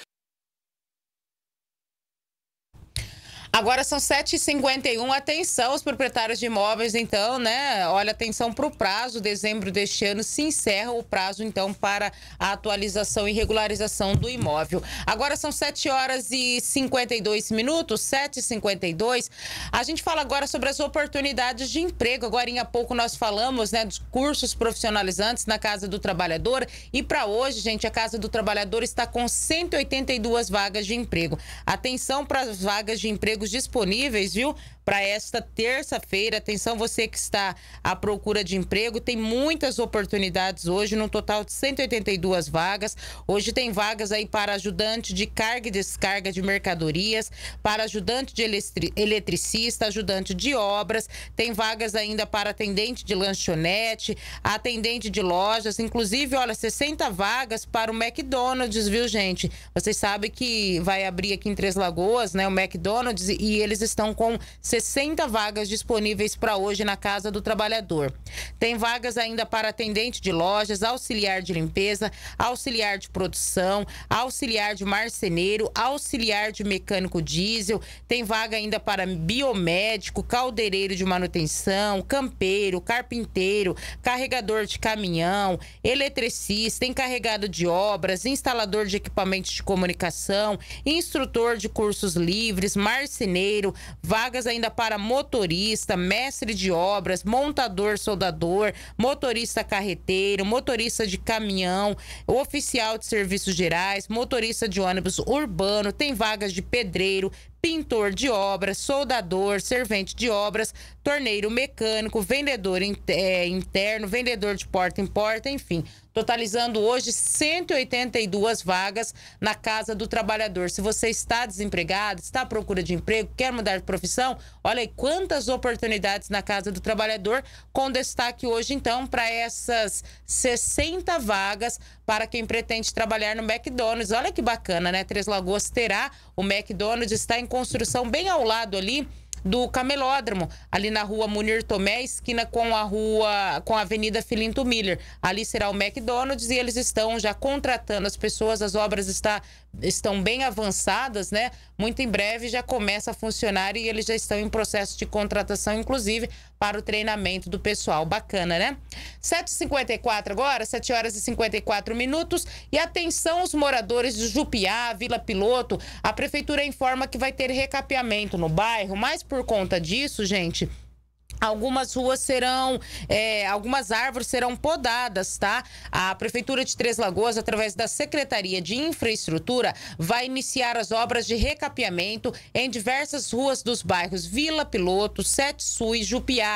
Agora são sete e cinquenta e um, atenção os proprietários de imóveis, então, né? Olha, atenção para o prazo, dezembro deste ano se encerra o prazo, então, para a atualização e regularização do imóvel. Agora são sete horas e cinquenta e dois minutos, sete e cinquenta e dois. A gente fala agora sobre as oportunidades de emprego. Agora, em pouco, nós falamos, né, dos cursos profissionalizantes na Casa do Trabalhador. E para hoje, gente, a Casa do Trabalhador está com cento e oitenta e duas vagas de emprego. Atenção para as vagas de emprego disponíveis, viu? Para esta terça-feira. Atenção, você que está à procura de emprego, tem muitas oportunidades hoje, no total de cento e oitenta e duas vagas. Hoje tem vagas aí para ajudante de carga e descarga de mercadorias, para ajudante de eletricista, ajudante de obras, tem vagas ainda para atendente de lanchonete, atendente de lojas, inclusive, olha, sessenta vagas para o McDonald's, viu, gente? Vocês sabem que vai abrir aqui em Três Lagoas, né, o McDonald's, e eles estão com sessenta vagas disponíveis para hoje na Casa do Trabalhador. Tem vagas ainda para atendente de lojas, auxiliar de limpeza, auxiliar de produção, auxiliar de marceneiro, auxiliar de mecânico diesel. Tem vaga ainda para biomédico, caldeireiro de manutenção, campeiro, carpinteiro, carregador de caminhão, eletricista, encarregado de obras, instalador de equipamentos de comunicação, instrutor de cursos livres, marceneiro, vagas ainda para motorista, mestre de obras, montador, soldador, motorista carreteiro, motorista de caminhão, oficial de serviços gerais, motorista de ônibus urbano, tem vagas de pedreiro, pintor de obras, soldador, servente de obras, torneiro mecânico, vendedor interno, vendedor de porta em porta, enfim, totalizando hoje cento e oitenta e duas vagas na Casa do Trabalhador. Se você está desempregado, está à procura de emprego, quer mudar de profissão, olha aí quantas oportunidades na Casa do Trabalhador, com destaque hoje, então, para essas sessenta vagas para quem pretende trabalhar no McDonald's. Olha que bacana, né? Três Lagoas terá o McDonald's, está em construção bem ao lado ali do Camelódromo, ali na rua Munir Tomé, esquina com a rua, com a Avenida Filinto Miller. Ali será o McDonald's e eles estão já contratando as pessoas, as obras está, estão bem avançadas, né? Muito em breve já começa a funcionar e eles já estão em processo de contratação, inclusive para o treinamento do pessoal. Bacana, né? sete e cinquenta e quatro agora, sete horas e cinquenta e quatro minutos. E atenção os moradores de Jupiá, Vila Piloto, a prefeitura informa que vai ter recapeamento no bairro, mas por conta disso, gente, algumas ruas serão, é, algumas árvores serão podadas, tá? A Prefeitura de Três Lagoas, através da Secretaria de Infraestrutura, vai iniciar as obras de recapeamento em diversas ruas dos bairros Vila Piloto, Sete Sul e Jupiá.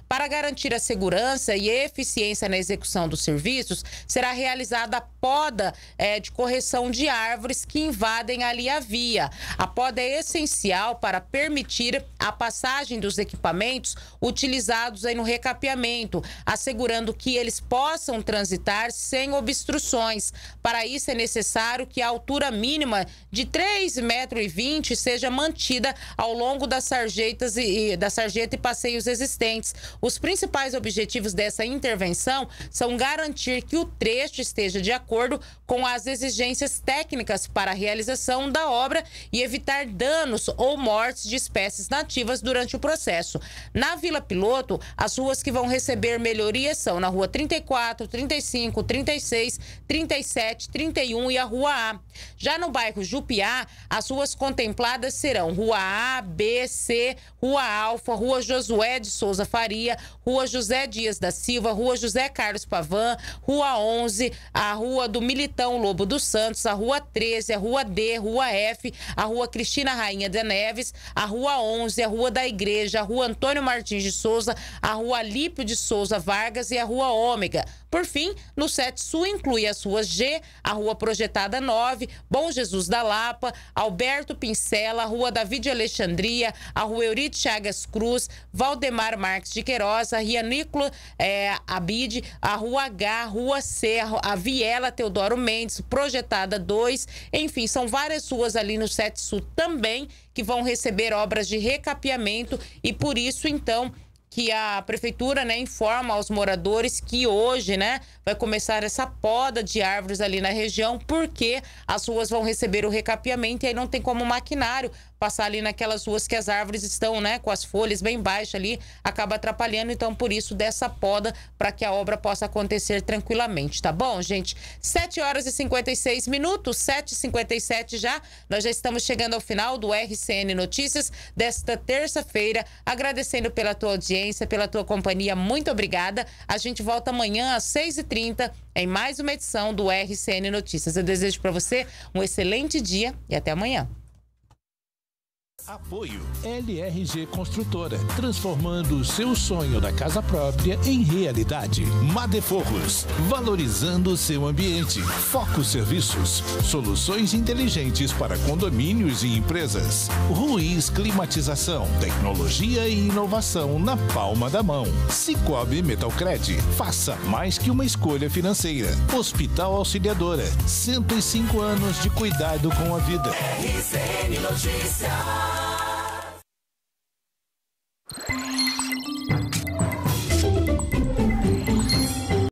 Para garantir a segurança e eficiência na execução dos serviços, será realizada a poda é, de correção de árvores que invadem ali a via. A poda é essencial para permitir a passagem dos equipamentos utilizados aí no recapeamento, assegurando que eles possam transitar sem obstruções. Para isso é necessário que a altura mínima de três metros e vinte seja mantida ao longo das sarjetas e, da sarjeta e passeios existentes. Os principais objetivos dessa intervenção são garantir que o trecho esteja de acordo com as exigências técnicas para a realização da obra e evitar danos ou mortes de espécies nativas durante o processo. Na Vila Piloto, as ruas que vão receber melhorias são na Rua trinta e quatro, trinta e cinco, trinta e seis, trinta e sete, trinta e um e a Rua A. Já no bairro Jupiá, as ruas contempladas serão Rua A, B, C, Rua Alfa, Rua Josué de Souza Faria, Rua José Dias da Silva, Rua José Carlos Pavan, Rua onze, a Rua do Militão Lobo dos Santos, a Rua treze, a Rua D, Rua F, a Rua Cristina Rainha de Neves, a Rua onze, a Rua da Igreja, a Rua Antônio Martins de Souza, a Rua Alípio de Souza Vargas e a Rua Ômega. Por fim, no sete Sul inclui as ruas G, a Rua Projetada nove, Bom Jesus da Lapa, Alberto Pincela, a Rua Davi de Alexandria, a Rua Eurito Chagas Cruz, Valdemar Marques de Queiroz, a Rua Nicola é, Abide, a Rua H, Rua C, a Viela Teodoro Mendes, Projetada dois, enfim, são várias ruas ali no sete Sul também que vão receber obras de recapeamento e por isso, então, que a prefeitura, né, informa aos moradores que hoje, né, vai começar essa poda de árvores ali na região, porque as ruas vão receber o recapeamento e aí não tem como o maquinário passar ali naquelas ruas que as árvores estão, né, com as folhas bem baixas ali, acaba atrapalhando, então por isso dessa poda para que a obra possa acontecer tranquilamente, tá bom, gente? sete horas e cinquenta e seis minutos, sete e cinquenta e sete já, nós já estamos chegando ao final do R C N Notícias desta terça-feira, agradecendo pela tua audiência, pela tua companhia, muito obrigada, a gente volta amanhã às seis e trinta em mais uma edição do R C N Notícias. Eu desejo para você um excelente dia e até amanhã. Apoio L R G Construtora, transformando o seu sonho da casa própria em realidade. Madeforros, valorizando o seu ambiente. Foco Serviços, soluções inteligentes para condomínios e empresas. Ruiz Climatização, tecnologia e inovação na palma da mão. Cicobi Metalcred, faça mais que uma escolha financeira. Hospital Auxiliadora, cento e cinco anos de cuidado com a vida. R C N Notícias.